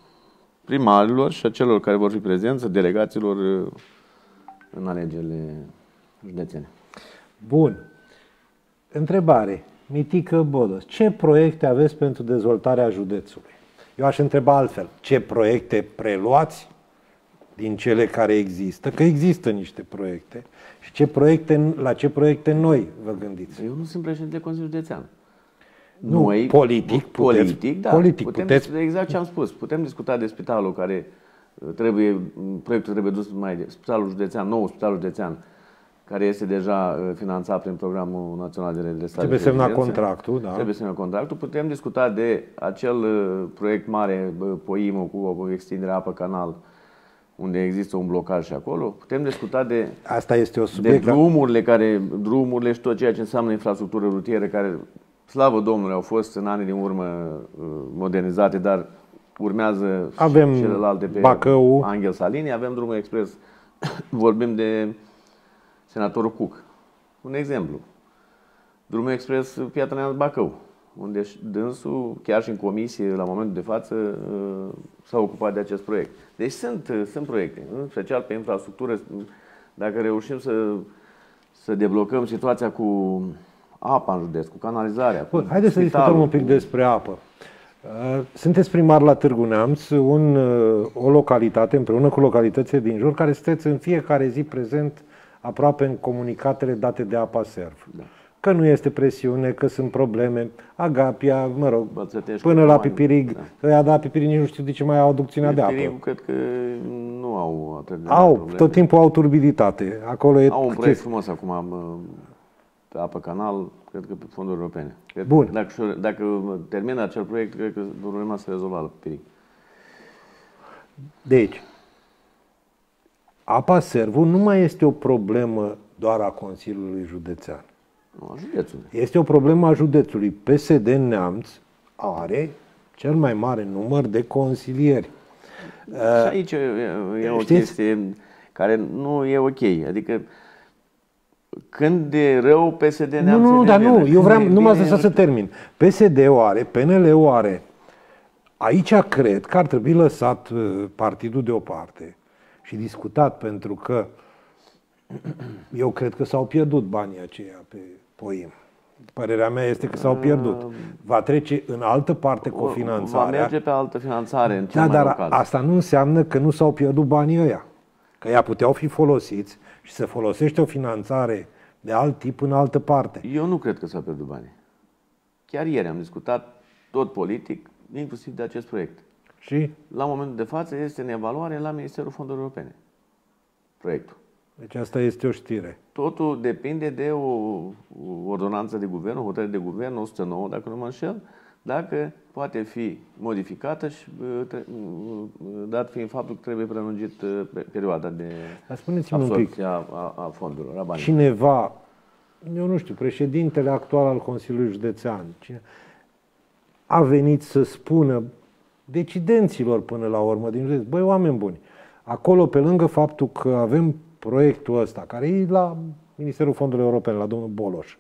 C: primarilor și a celor care vor fi prezenți, delegaților uh, în alegerile județene.
B: Bun. Întrebare. Mitică Bodos. Ce proiecte aveți pentru dezvoltarea județului? Eu aș întreba altfel. Ce proiecte preluați din cele care există, că există niște proiecte, și ce proiecte, la ce proiecte noi vă gândiți?
C: Eu nu sunt președintele Consiliului Județean.
B: Nu, noi, politic,
C: politic,
B: puteți,
C: da.
B: Politic,
C: putem,
B: puteți...
C: Exact ce am spus. Putem discuta de spitalul care trebuie, proiectul trebuie dus mai de spitalul județean, nou spital județean, care este deja finanțat prin Programul Național de Redresare.
B: Trebuie semnat contractul, da.
C: Trebuie semnat contractul. Putem discuta de acel proiect mare, Poimul, cu o extindere apă canal, unde există un blocaj și acolo. Putem discuta de,
B: Asta este o subiect,
C: de drumurile, care, drumurile și tot ceea ce înseamnă infrastructură rutieră, care, slavă Domnului, au fost în anii din urmă modernizate, dar urmează
B: avem
C: celelalte pe
B: Bacău.
C: Angel Salini, avem drumul expres. Vorbim de senatorul Cuc. Un exemplu. Drumul expres Piatra Neamț Bacău, unde dânsul, chiar și în comisie, la momentul de față, s-a ocupat de acest proiect. Deci sunt, sunt proiecte, în special pe infrastructură. Dacă reușim să, să deblocăm situația cu apa în județ, cu canalizarea.
B: Bun, haideți să discutăm un pic despre apă. Sunteți primar la Târgu Neamț, un, o localitate, împreună cu localitățile din jur, care sunteți în fiecare zi prezent aproape în comunicatele date de APASERV. Da. Că nu este presiune, că sunt probleme. Agapia, mă rog,
C: Bățătești
B: până la Pipirig. Da. Ăia, da, Pipirig nici nu știu de ce mai au aducțiunea de apă.
C: Pipirigul cred că nu au atât de
B: Au,
C: probleme.
B: tot timpul au turbiditate. Acolo e
C: au un proiect frumos acum pe apă canal, cred că pe fonduri europene. Cred
B: Bun.
C: Că dacă, dacă termină acel proiect, cred că problema se rezolva la Pipirig.
B: Deci, APASERV-ul nu mai este o problemă doar a Consiliului Județean.
C: Nu, a județului.
B: Este o problemă a județului. P S D Neamț are cel mai mare număr de consilieri.
C: Și aici e, e o
B: Știți?
C: chestie care nu e ok. Adică când de rău P S D Neamț...
B: Nu, nu, dar nu, eu vreau, nu m-ați
C: bine,
B: lăsat să termin. P S D-ul are, P N L-ul are. Aici cred că ar trebui lăsat partidul deoparte și discutat, pentru că eu cred că s-au pierdut banii aceia pe Poim. Părerea mea este că s-au pierdut. Va trece în altă parte cofinanțarea.
C: Va merge pe altă finanțare, în cel
B: Da,
C: mai
B: dar
C: local.
B: asta nu înseamnă că nu s-au pierdut banii ăia. Că ea puteau fi folosiți și se folosește o finanțare de alt tip în altă parte.
C: Eu nu cred că s-au pierdut banii. Chiar ieri am discutat tot politic, inclusiv de acest proiect.
B: Și?
C: La momentul de față este în evaluare la Ministerul Fondurilor Europene. Proiectul.
B: Deci asta este o știre.
C: Totul depinde de o, o ordonanță de guvern, o hotărâre de guvern, o sută nouă, dacă nu mă înșel, dacă poate fi modificată și dat fiind faptul că trebuie prelungit perioada de absorbție a, a, a fondurilor. A banilor.
B: Cineva, eu nu știu, președintele actual al Consiliului Județean, cine a venit să spună decidenților până la urmă din județ, băi, oameni buni, acolo pe lângă faptul că avem proiectul ăsta, care e la Ministerul Fondurilor Europene, la domnul Boloș,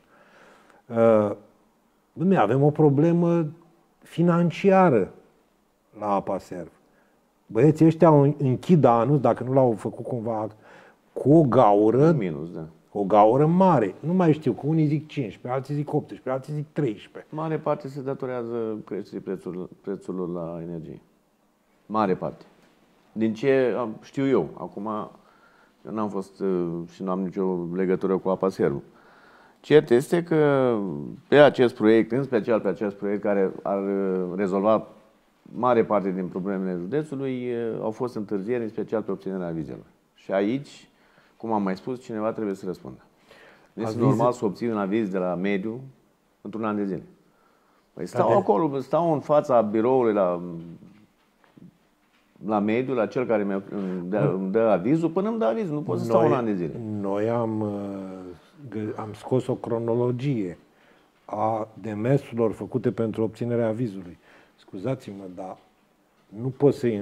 B: uh, avem o problemă financiară la Apaserv. Băieții ăștia închid anul, dacă nu l-au făcut cumva, cu o gaură,
C: minus, da.
B: O gaură mare. Nu mai știu, că unii zic cincisprezece, alții zic optsprezece, alții zic treisprezece.
C: Mare parte se datorează creșterii prețurilor, prețurilor la energie. Mare parte. Din ce știu eu, acum eu n-am fost și nu am nicio legătură cu Apaservul. Cert este că pe acest proiect, în special pe acest proiect care ar rezolva mare parte din problemele județului, au fost întârzieri, în special pe obținerea avizelor. Și aici, cum am mai spus, cineva trebuie să răspundă. Este Avize... normal să obții un aviz de la mediu într-un an de zile. Păi stau acolo, stau în fața biroului la, la mediu, la cel care îmi dă, îmi dă avizul, până îmi dă avizul. Nu pot să stau un an de zile.
B: Noi am, am scos o cronologie a demersurilor făcute pentru obținerea avizului. Scuzați-mă, dar nu poți să-i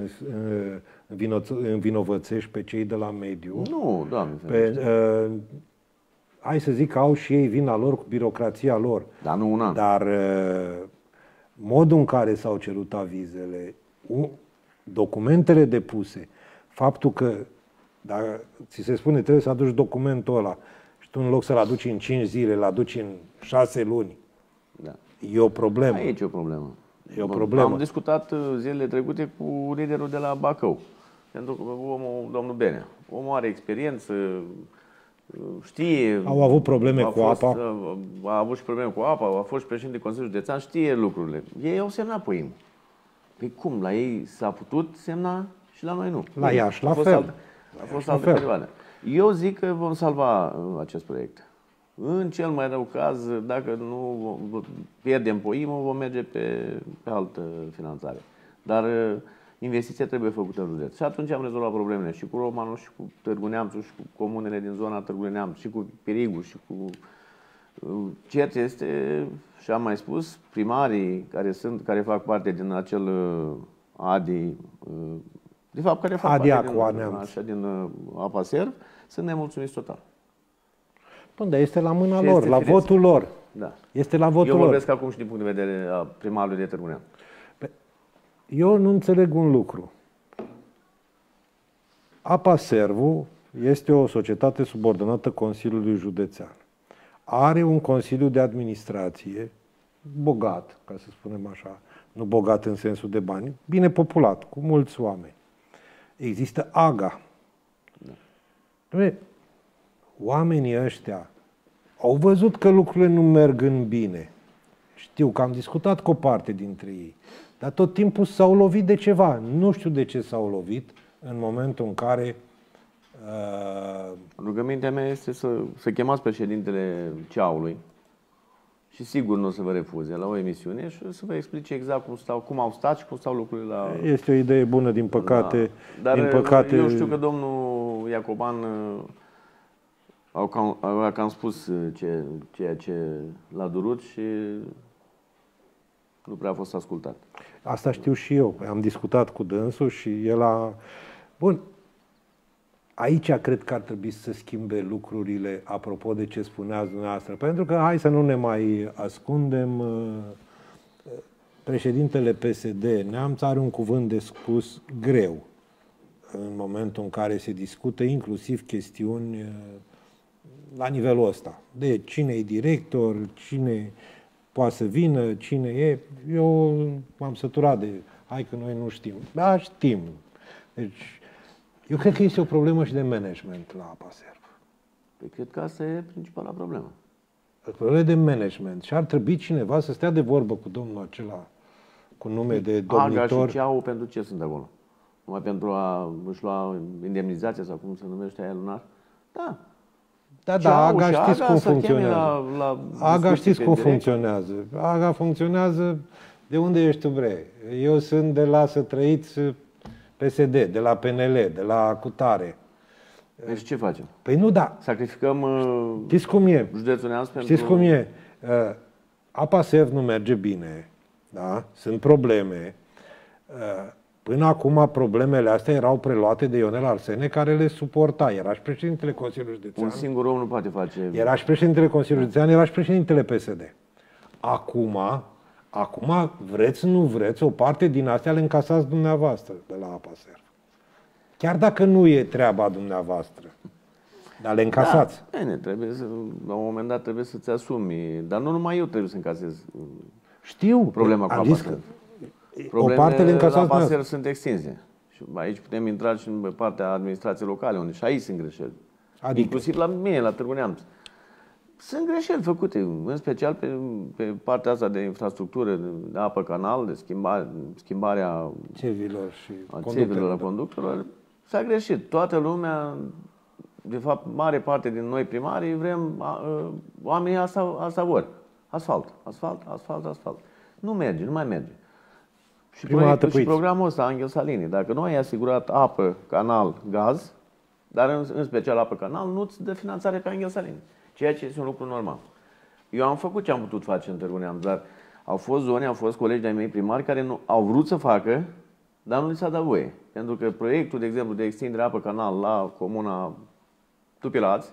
B: învinovățești pe cei de la mediu.
C: Nu, Doamne.
B: Pe, uh, hai să zic că au și ei vina lor cu birocrația lor.
C: Dar nu un an.
B: Dar uh, modul în care s-au cerut avizele, uh, documentele depuse, faptul că dacă ți se spune trebuie să aduci documentul ăla și tu în loc să-l aduci în cinci zile, îl aduci în șase luni,
C: da.
B: E o problemă.
C: Aici e o problemă.
B: E o problemă.
C: Am discutat zilele trecute cu liderul de la Bacău. Pentru că omul, domnul Benea, omul are experiență, știe...
B: Au avut probleme cu
C: fost,
B: apa.
C: A avut și probleme cu apa, a fost și președinte de Consiliul Județean, știe lucrurile. Ei au semnat pe ei. Păi cum? La ei s-a putut semna și la noi nu.
B: La Iași, la fel.
C: Alt, a fost altă perioadă. Eu zic că vom salva acest proiect. În cel mai rău caz, dacă nu pierdem poimul, vom merge pe, pe altă finanțare. Dar investiția trebuie făcută în județ. Și atunci am rezolvat problemele și cu Romanul, și cu Târgu Neamțu, și cu comunele din zona Târgu Neamțu, și cu Pirigu, și cu... Cert este, și am mai spus, primarii care sunt, care fac parte din acel A D I, de fapt, care fac
B: Adia
C: parte din, așa, din Apaserv, sunt nemulțumiți total.
B: Bun, dar este la mâna lor, la firesc. Votul lor.
C: Da.
B: Este la votul
C: Eu vorbesc
B: lor.
C: acum și din punct de vedere a primarului de Târgu Neamț.
B: Eu nu înțeleg un lucru. Apaservul este o societate subordonată Consiliului Județean. Are un Consiliu de Administrație bogat, ca să spunem așa, nu bogat în sensul de bani, bine populat, cu mulți oameni. Există A G A. Da. Oamenii ăștia au văzut că lucrurile nu merg în bine. Știu că am discutat cu o parte dintre ei, dar tot timpul s-au lovit de ceva. Nu știu de ce s-au lovit în momentul în care... Uh...
C: Rugămintea mea este să, să chemați președintele Ceaului și sigur nu o să vă refuze la o emisiune și să vă explice exact cum, stau, cum au stat și cum stau lucrurile la...
B: Este o idee bună, din păcate.
C: Da. Dar
B: din păcate...
C: eu știu că domnul Iacoban au cam, a cam spus ce, ceea ce l-a durut și nu prea a fost ascultat.
B: Asta știu și eu. Am discutat cu dânsul și el a... Bun, aici cred că ar trebui să schimbe lucrurile, apropo de ce spuneați dumneavoastră. Pentru că, hai să nu ne mai ascundem, președintele P S D Neamț are un cuvânt de spus greu în momentul în care se discută inclusiv chestiuni la nivelul ăsta. De cine e director, cine poate să vină, cine e. Eu m-am săturat de, hai că noi nu știm. Da, știm. Deci, eu cred că este o problemă și de management la Apaserv.
C: Păi cred că asta e principala problemă.
B: O problemă de management. Și ar trebui cineva să stea de vorbă cu domnul acela cu nume de domnitor.
C: Aga și Ceau pentru ce sunt acolo? Numai pentru a își lua indemnizația sau cum se numește aia lunar? Da.
B: Da, da, Aga știți cum funcționează.
C: La, la
B: Aga știți cum funcționează. Aga funcționează de unde ești tu, bre. Eu sunt de la Să Trăiți P S D, de la P N L, de la Cutare.
C: Deci ce facem?
B: Păi nu, da.
C: Sacrificăm
B: știți cum e?
C: județul Neamț pentru...
B: Știți cum e? Apa Serv nu merge bine, da? Sunt probleme. Până acum problemele astea erau preluate de Ionel Arsene, care le suporta. Era și președintele Consiliului Județean.
C: Un singur om nu poate face...
B: Era și președintele Consiliului Județean, era și președintele P S D. Acum, acum, vreți, nu vreți, o parte din astea le încasați dumneavoastră de la Apa Serv. Chiar dacă nu e treaba dumneavoastră. Dar le încasați.
C: Da, bine, trebuie să, la un moment dat trebuie să-ți asumi. Dar nu numai eu trebuie să încasez.
B: Știu.
C: Problema cu Apa Serv.
B: O parte le încasați.
C: Apa Serv sunt extinse. Și aici putem intra și în partea administrației locale, unde și aici sunt greșeli. Adică? Inclusiv la mine, la Târgu Neamț. Sunt greșeli făcute, în special pe, pe partea asta de infrastructură, de apă canal, de schimbare, schimbarea
B: țevilor și
C: țevilor, a conductorilor. S-a greșit. Toată lumea, de fapt, mare parte din noi primarii, vrem a, a, oamenii asta, asta vor. Asfalt, asfalt, asfalt, asfalt. Nu merge, nu mai merge. Și, proiectul, și programul ăsta, Angel Salini, dacă nu ai asigurat apă, canal, gaz, dar în, în special apă, canal, nu-ți dă finanțare pe Angel Salini. Ceea ce este un lucru normal. Eu am făcut ce am putut face în Târgu Neamț, dar au fost zone, au fost colegi de-ai mei primari care nu, au vrut să facă, dar nu li s-a dat voie. Pentru că proiectul, de exemplu, de extindere apă canal la comuna Tupilați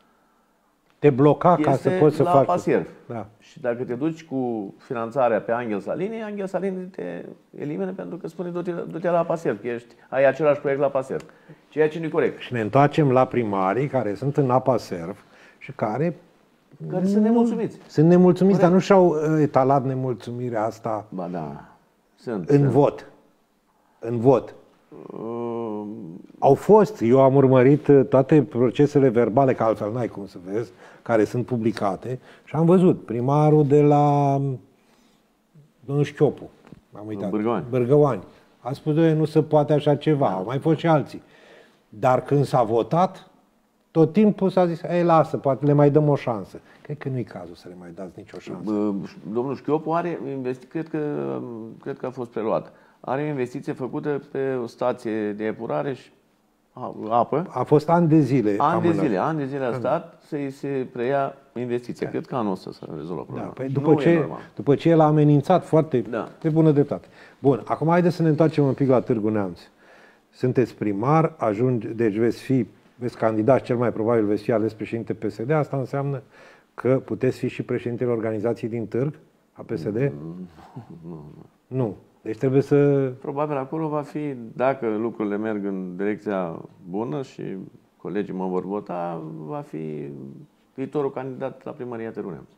B: te bloca ca să poți să
C: la
B: faci.
C: Apa Serv.
B: Da.
C: Și dacă te duci cu finanțarea pe Angel Salini, Angel Salini te elimină pentru că spune du-te la Apa Serv, că ești, ai același proiect la Apa Serv. Ceea ce nu e corect.
B: Și ne întoarcem la primarii care sunt în Apa Serv și care
C: care sunt nemulțumiți.
B: Sunt nemulțumiți, corect. Dar nu și-au etalat nemulțumirea asta.
C: Ba da. Sunt,
B: în
C: sunt.
B: vot. În vot. Uh... Au fost, eu am urmărit toate procesele verbale, că altfel n-ai cum să vezi, care sunt publicate și am văzut primarul de la domnul Șchiopu, am uitat,
C: Bârgăoani.
B: Bârgăoani. A spus, doamne, nu se poate așa ceva, au mai fost și alții. Dar când s-a votat, tot timpul s-a zis, ei, lasă, poate le mai dăm o șansă. Cred că nu-i cazul să le mai dați nicio șansă.
C: Domnul Șchiopu are, cred că, cred că a fost preluat. Are o investiție făcută pe o stație de epurare și apă.
B: A fost ani de zile.
C: Ani de zile, ani de zile a stat să-i se preia investiția. Da. Cred că anul ăsta să rezolvă problema.
B: Da, păi după, ce, după ce el a amenințat foarte,
C: da.
B: de bună dreptate. Bun, acum haideți să ne întoarcem un pic la Târgu Neamț. Sunteți primar, ajungi, deci veți fi, veți candidat, cel mai probabil veți fi ales președinte P S D. Asta înseamnă că puteți fi și președintele organizației din Târg, a P S D?
C: Nu, nu.
B: Nu. Deci trebuie să...
C: Probabil acolo va fi, dacă lucrurile merg în direcția bună și colegii mă vor vota, va fi viitorul candidat la primăria Târgu Neamț.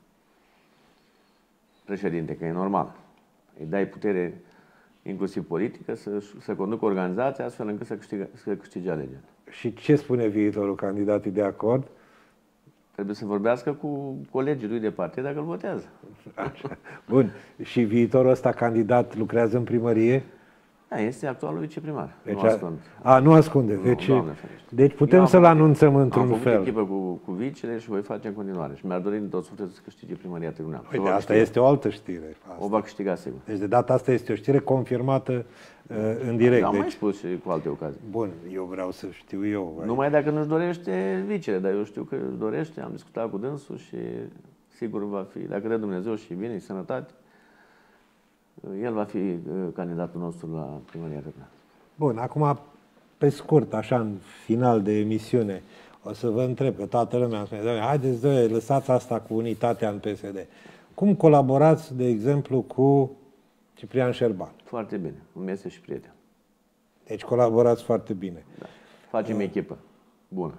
C: Președinte, că e normal. Îi dai putere, inclusiv politică, să, să conducă organizația astfel încât să câștige, să câștige alegerile.
B: Și ce spune viitorul candidat? E de acord?
C: Trebuie să vorbească cu colegii lui de partid dacă îl votează.
B: Așa. Bun. Și viitorul ăsta candidat lucrează în primărie?
C: Da, este actualul viceprimar.
B: Deci
C: nu ascund.
B: A, nu ascunde.
C: Nu,
B: deci,
C: Doamne,
B: deci putem să-l anunțăm într-un fel. Am
C: făcut echipă cu, cu vicele și voi face în continuare. Și mi-ar dori din tot sufletul să câștige primăria Târgu Neamț.
B: Uite, asta câștiga. Este o altă știre. Asta.
C: O va câștiga sigur.
B: Deci de data asta este o știre confirmată uh, în direct.
C: Am
B: deci...
C: mai spus și cu alte ocazii.
B: Bun, eu vreau să știu eu. Vai.
C: Numai dacă nu-și dorește vicele, dar eu știu că își dorește, am discutat cu dânsul și sigur va fi, dacă dă Dumnezeu și bine, și sănătate, el va fi candidatul nostru la primăria Târgu Neamț.
B: Bun, acum, pe scurt, așa, în final de emisiune, o să vă întreb, că toată lumea îmi spune, haideți, doi, lăsați asta cu unitatea în P S D. Cum colaborați, de exemplu, cu Ciprian Șerban?
C: Foarte bine, îmi este și prieten.
B: Deci colaborați foarte bine.
C: Da. Facem uh, echipă bună.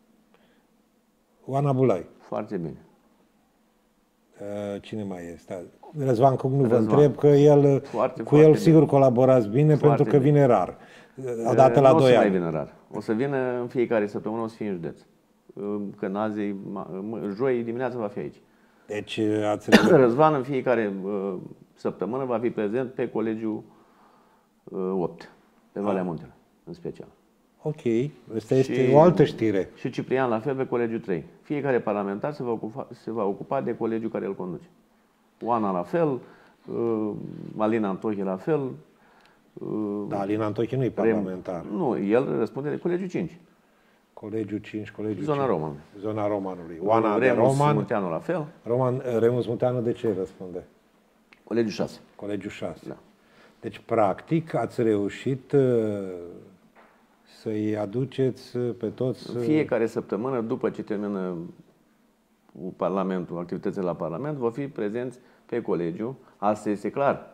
B: Oana Bulai.
C: Foarte bine.
B: Uh, cine mai este? Răzvan, cum nu
C: Răzvan.
B: vă întreb, că el,
C: foarte,
B: cu
C: foarte
B: el sigur
C: bine.
B: Colaborați bine,
C: foarte
B: pentru că
C: bine.
B: vine rar. Odată la
C: nu
B: doi
C: ani. Nu o să
B: ani.
C: mai vină rar. O să vină în fiecare săptămână, o să fie în județ. Că joi dimineața va fi aici.
B: Deci ați...
C: Răzvan în fiecare săptămână va fi prezent pe Colegiul opt, pe Valea Muntelui, în special.
B: Ok, asta este o altă știre.
C: Și Ciprian la fel pe Colegiul trei. Fiecare parlamentar se va ocupa, se va ocupa de colegiul care îl conduce. Oana la fel, Alina Antoche la fel.
B: Da, Alina Antoche nu e parlamentar.
C: Nu, el răspunde de Colegiul cinci.
B: Colegiul cinci, Colegiul
C: Zona
B: cinci.
C: Romanului.
B: Zona Romanului. Oana de
C: Remus
B: Roman.
C: Munteanu la fel.
B: Roman, Remus Munteanu de ce răspunde?
C: Colegiul șase.
B: Colegiul șase.
C: Da.
B: Deci, practic, ați reușit uh, să-i aduceți pe toți...
C: În fiecare săptămână, după ce termină Parlamentul, activitățile la Parlament, vor fi prezenți pe colegiu. Asta este clar.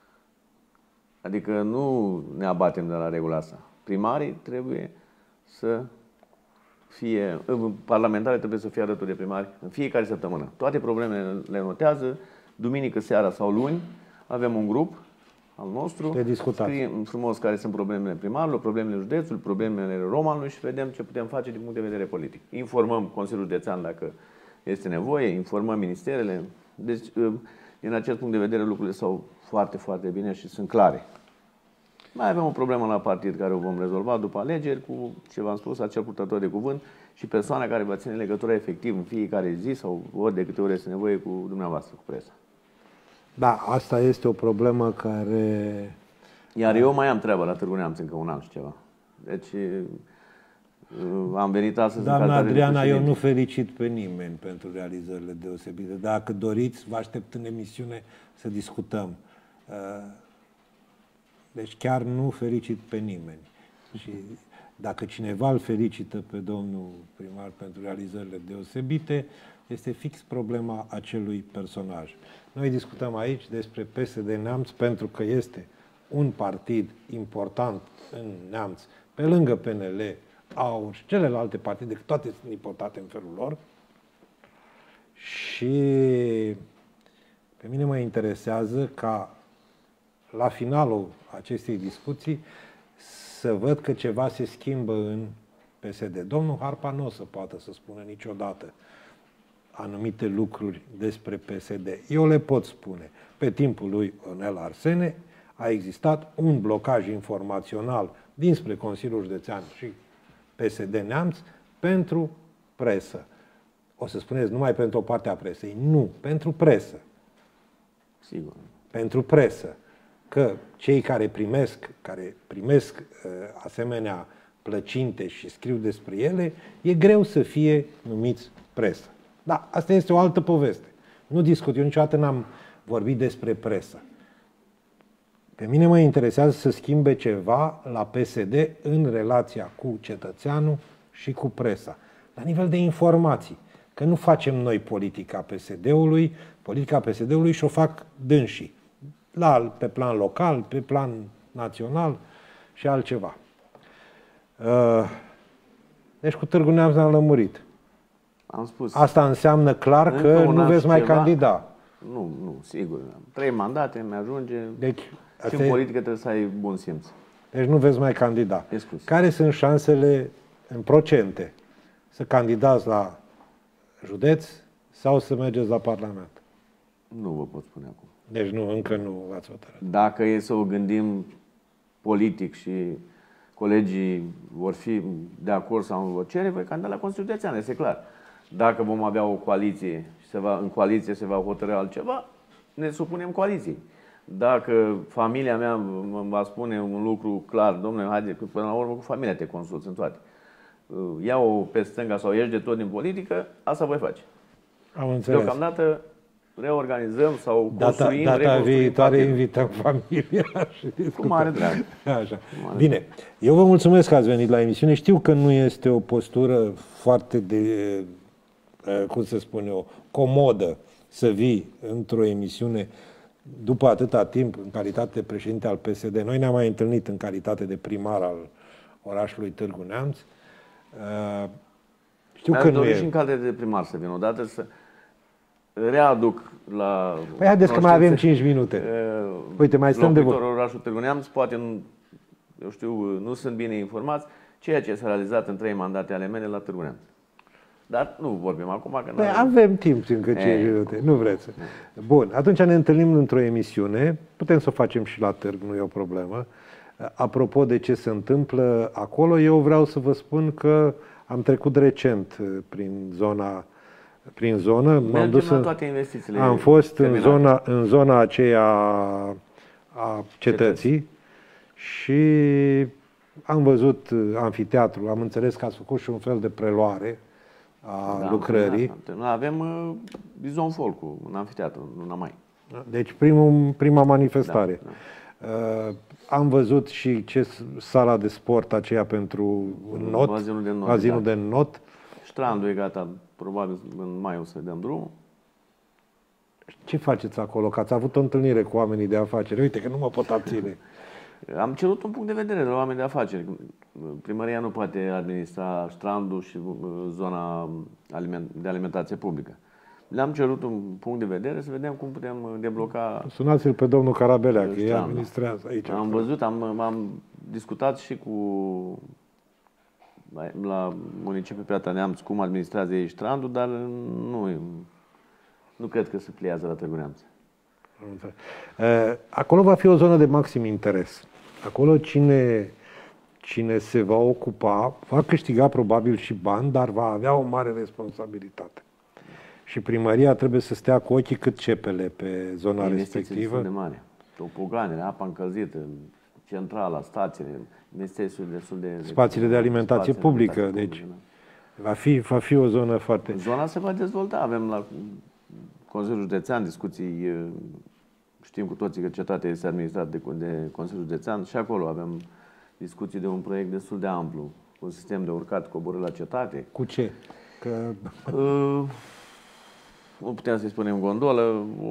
C: Adică nu ne abatem de la regula asta. Primarii trebuie să fie, parlamentarii trebuie să fie alături de primari în fiecare săptămână. Toate problemele le notează. Duminică seara sau luni avem un grup al nostru.
B: De discutat.
C: Scriem frumos care sunt problemele primarilor, problemele județului, problemele Romanului și vedem ce putem face din punct de vedere politic. Informăm Consiliul Județean dacă este nevoie, informăm ministerele. Deci, din acest punct de vedere, lucrurile sunt foarte, foarte bine și sunt clare. Mai avem o problemă la partid care o vom rezolva după alegeri cu, ce v-am spus, acel purtător de cuvânt și persoana care va ține legătura efectiv în fiecare zi sau ori de câte ori este nevoie cu dumneavoastră, cu presa.
B: Da, asta este o problemă care...
C: Iar eu mai am treabă la Târgu Neamț încă un an și ceva. Deci am venit astăzi...
B: Doamna Adriana, eu nu felicit pe nimeni pentru realizările deosebite. Dacă doriți, vă aștept în emisiune să discutăm. Deci chiar nu felicit pe nimeni. Și dacă cineva îl felicită pe domnul primar pentru realizările deosebite, este fix problema acelui personaj. Noi discutăm aici despre P S D Neamț pentru că este un partid important în Neamț, pe lângă P N L, AUR și celelalte partide, toate sunt importante în felul lor. Și pe mine mă interesează ca la finalul acestei discuții să văd că ceva se schimbă în P S D. Domnul Harpa nu o să poată să spună niciodată anumite lucruri despre P S D. Eu le pot spune. Pe timpul lui Ionel Arsene a existat un blocaj informațional dinspre Consiliul Județean și P S D Neamț pentru presă. O să spuneți numai pentru o parte a presei. Nu, pentru presă.
C: Sigur.
B: Pentru presă. Că cei care primesc, care primesc uh, asemenea plăcinte și scriu despre ele, e greu să fie numiți presă. Da, asta este o altă poveste. Nu discut, eu niciodată n-am vorbit despre presă. Pe mine mă interesează să schimbe ceva la P S D în relația cu cetățeanul și cu presa. La nivel de informații. Că nu facem noi politica P S D-ului, politica P S D-ului și o fac dânsii. La, pe plan local, pe plan național și altceva. Deci cu Târgu Neamț ne-am lămurit.
C: Am spus.
B: Asta înseamnă clar că nu veți mai ceva, candida.
C: Nu, nu, sigur. Trei mandate mi-ajunge.
B: Deci,
C: și în politică trebuie să ai bun simț.
B: Deci nu veți mai candida.
C: Exclus.
B: Care sunt șansele în procente să candidați la județ sau să mergeți la Parlament?
C: Nu vă pot spune acum.
B: Deci nu, încă nu v-ați hotărât.
C: Dacă e să o gândim politic și colegii vor fi de acord sau nu vor cere, voi candida la Consiliul Județean, este clar. Dacă vom avea o coaliție și se va, în coaliție se va hotărâ altceva, ne supunem coaliției. Dacă familia mea mă va spune un lucru clar, domnule, haide, până la urmă cu familia te consulți în toate. Ia-o pe stânga sau ieși de tot din politică, asta voi face.
B: Am înțeles.
C: Deocamdată reorganizăm sau
B: data,
C: construim,
B: data viitoare
C: partidul.
B: Invităm familia și discutăm.
C: Cu mare drag.
B: Așa. Bine. Eu vă mulțumesc că ați venit la emisiune. Știu că nu este o postură foarte de, cum să spun eu, comodă să vii într-o emisiune după atâta timp în calitate de președinte al P S D. Noi ne-am mai întâlnit în calitate de primar al orașului Târgu Neamț. Știu
C: Mi-aș
B: că nu
C: dori
B: e...
C: și în calitate de primar să vin odată să readuc la...
B: Păi haideți că mai avem cinci minute. Uite, mai stăm de vorbă.
C: Orașul Târgu Neamț, poate, nu, eu știu, nu sunt bine informați, ceea ce s-a realizat în trei mandate ale mele la Târgu Neamț. Dar nu vorbim acum, că
B: Păi avem timp încă cinci minute, nu vreți. Bun, atunci ne întâlnim într-o emisiune, putem să o facem și la târg, nu e o problemă. Apropo de ce se întâmplă acolo, eu vreau să vă spun că am trecut recent prin zona, prin zonă.
C: M-am dus în toate investițiile.
B: Am fost în zona, în zona aceea a cetății Cetăți. și am văzut anfiteatru, am înțeles că ați făcut și un fel de preluare a da, lucrării.
C: Noi avem uh, Bizon Folcu, un anfiteatru, luna mai.
B: Deci primul, prima manifestare. Da, da. Uh, am văzut și ce sala de sport aceea pentru not,
C: bazinul de not.
B: Bazinul da. de not.
C: Strandul e gata, probabil în mai o să dăm drumul.
B: Ce faceți acolo? Că ați avut o întâlnire cu oamenii de afaceri. Uite că nu mă pot abține.
C: Am cerut un punct de vedere de la oameni de afaceri. Primăria nu poate administra strandul și zona de alimentație publică. Le-am cerut un punct de vedere să vedem cum putem debloca.
B: Sunați-l pe domnul Carabelea, că ei administrează aici.
C: Am văzut, am, am discutat și cu la municipiul Piatra Neamț cum administrează ei strandul, dar nu, nu cred că se pliază la Târgu Neamț.
B: Acolo va fi o zonă de maxim interes. Acolo cine, cine se va ocupa va câștiga probabil și bani, dar va avea o mare responsabilitate. Și primăria trebuie să stea cu ochii cât cepele pe zona
C: investiții
B: respectivă.
C: De mare. Topoganele, apa încălzită, centrala, stațiile, investiții destul de...
B: Spațiile de alimentație spații publică, de deci publică, va fi, va fi o zonă foarte...
C: Zona se va dezvolta. Avem la Consiliul Județean discuții, știm cu toții că cetatea este administrată de, de Consiliul Județean și acolo avem discuții de un proiect destul de amplu, un sistem de urcat coborât la cetate.
B: Cu ce? Că...
C: Uh, nu putem să-i spunem gondolă, o,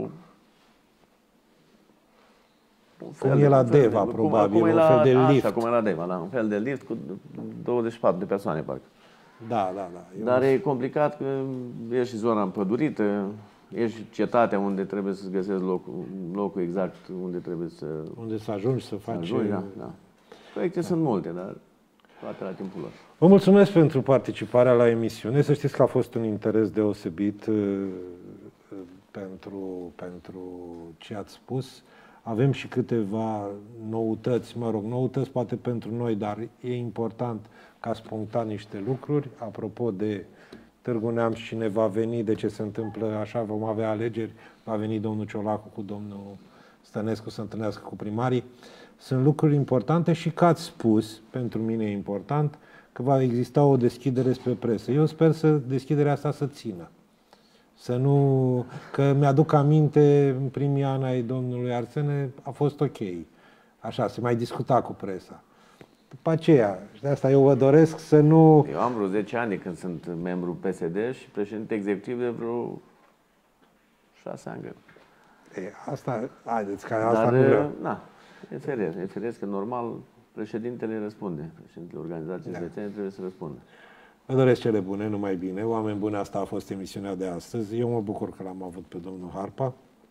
B: cum e la Deva, de, probabil, cum, cum un la, fel de lift.
C: Așa, cum e la Deva, da, un fel de lift cu douăzeci și patru de persoane, parcă.
B: Da, da, da. Eu
C: Dar e complicat că e și zona împădurită, e și cetatea unde trebuie să-ți găsești locul, locul exact unde trebuie să...
B: Unde să ajungi să faci...
C: Ajungi, da, da. Proiecte da. sunt multe, dar toate la timpul lor.
B: Vă mulțumesc pentru participarea la emisiune. Să știți că a fost un interes deosebit uh, pentru, pentru ce ați spus. Avem și câteva noutăți, mă rog, noutăți poate pentru noi, dar e important ca să puncta niște lucruri. Apropo de Târgu Neamț, cine va veni, de ce se întâmplă așa, vom avea alegeri, va veni domnul Ciolacu cu domnul Stănescu să întâlnească cu primarii. Sunt lucruri importante și că ați spus, pentru mine e important, că va exista o deschidere spre presă. Eu sper să deschiderea asta să țină. Să nu... Că mi-aduc aminte, în primii ani ai domnului Arsene, a fost ok. Așa, se mai discuta cu presa. După aceea, și de asta eu vă doresc să nu...
C: Eu am vreo zece ani de când sunt membru P S D și președinte executiv de vreo șase ani.
B: E, asta, haideți, că asta
C: Dar,
B: nu vreau.
C: Na, e firesc, e firesc că normal președintele răspunde. Președintele organizației da. județene trebuie să răspundă.
B: Vă doresc cele bune, numai bine. Oameni buni, asta a fost emisiunea de astăzi. Eu mă bucur că l-am avut pe domnul Harpa.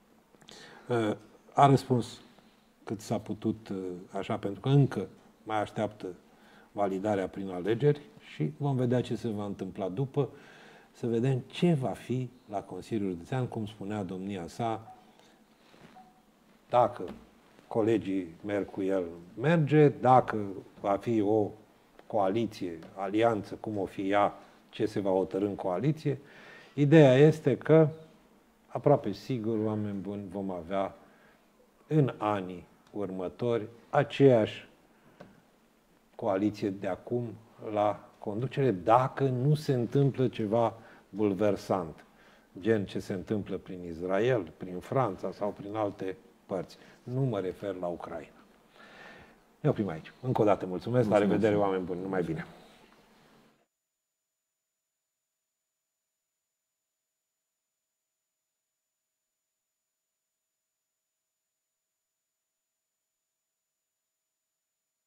B: A răspuns cât s-a putut așa, pentru că încă mai așteaptă validarea prin alegeri și vom vedea ce se va întâmpla după, să vedem ce va fi la Consiliul Județean, cum spunea domnia sa, dacă colegii merg cu el, merge, dacă va fi o coaliție, alianță, cum o fi ea, ce se va hotărî în coaliție. Ideea este că, aproape sigur, oameni buni, vom avea în anii următori aceeași coaliție de acum la conducere, dacă nu se întâmplă ceva bulversant, gen ce se întâmplă prin Israel, prin Franța sau prin alte părți. Nu mă refer la Ucraina. Ne oprim aici. Încă o dată mulțumesc, mulțumesc. La revedere, oameni buni, numai bine!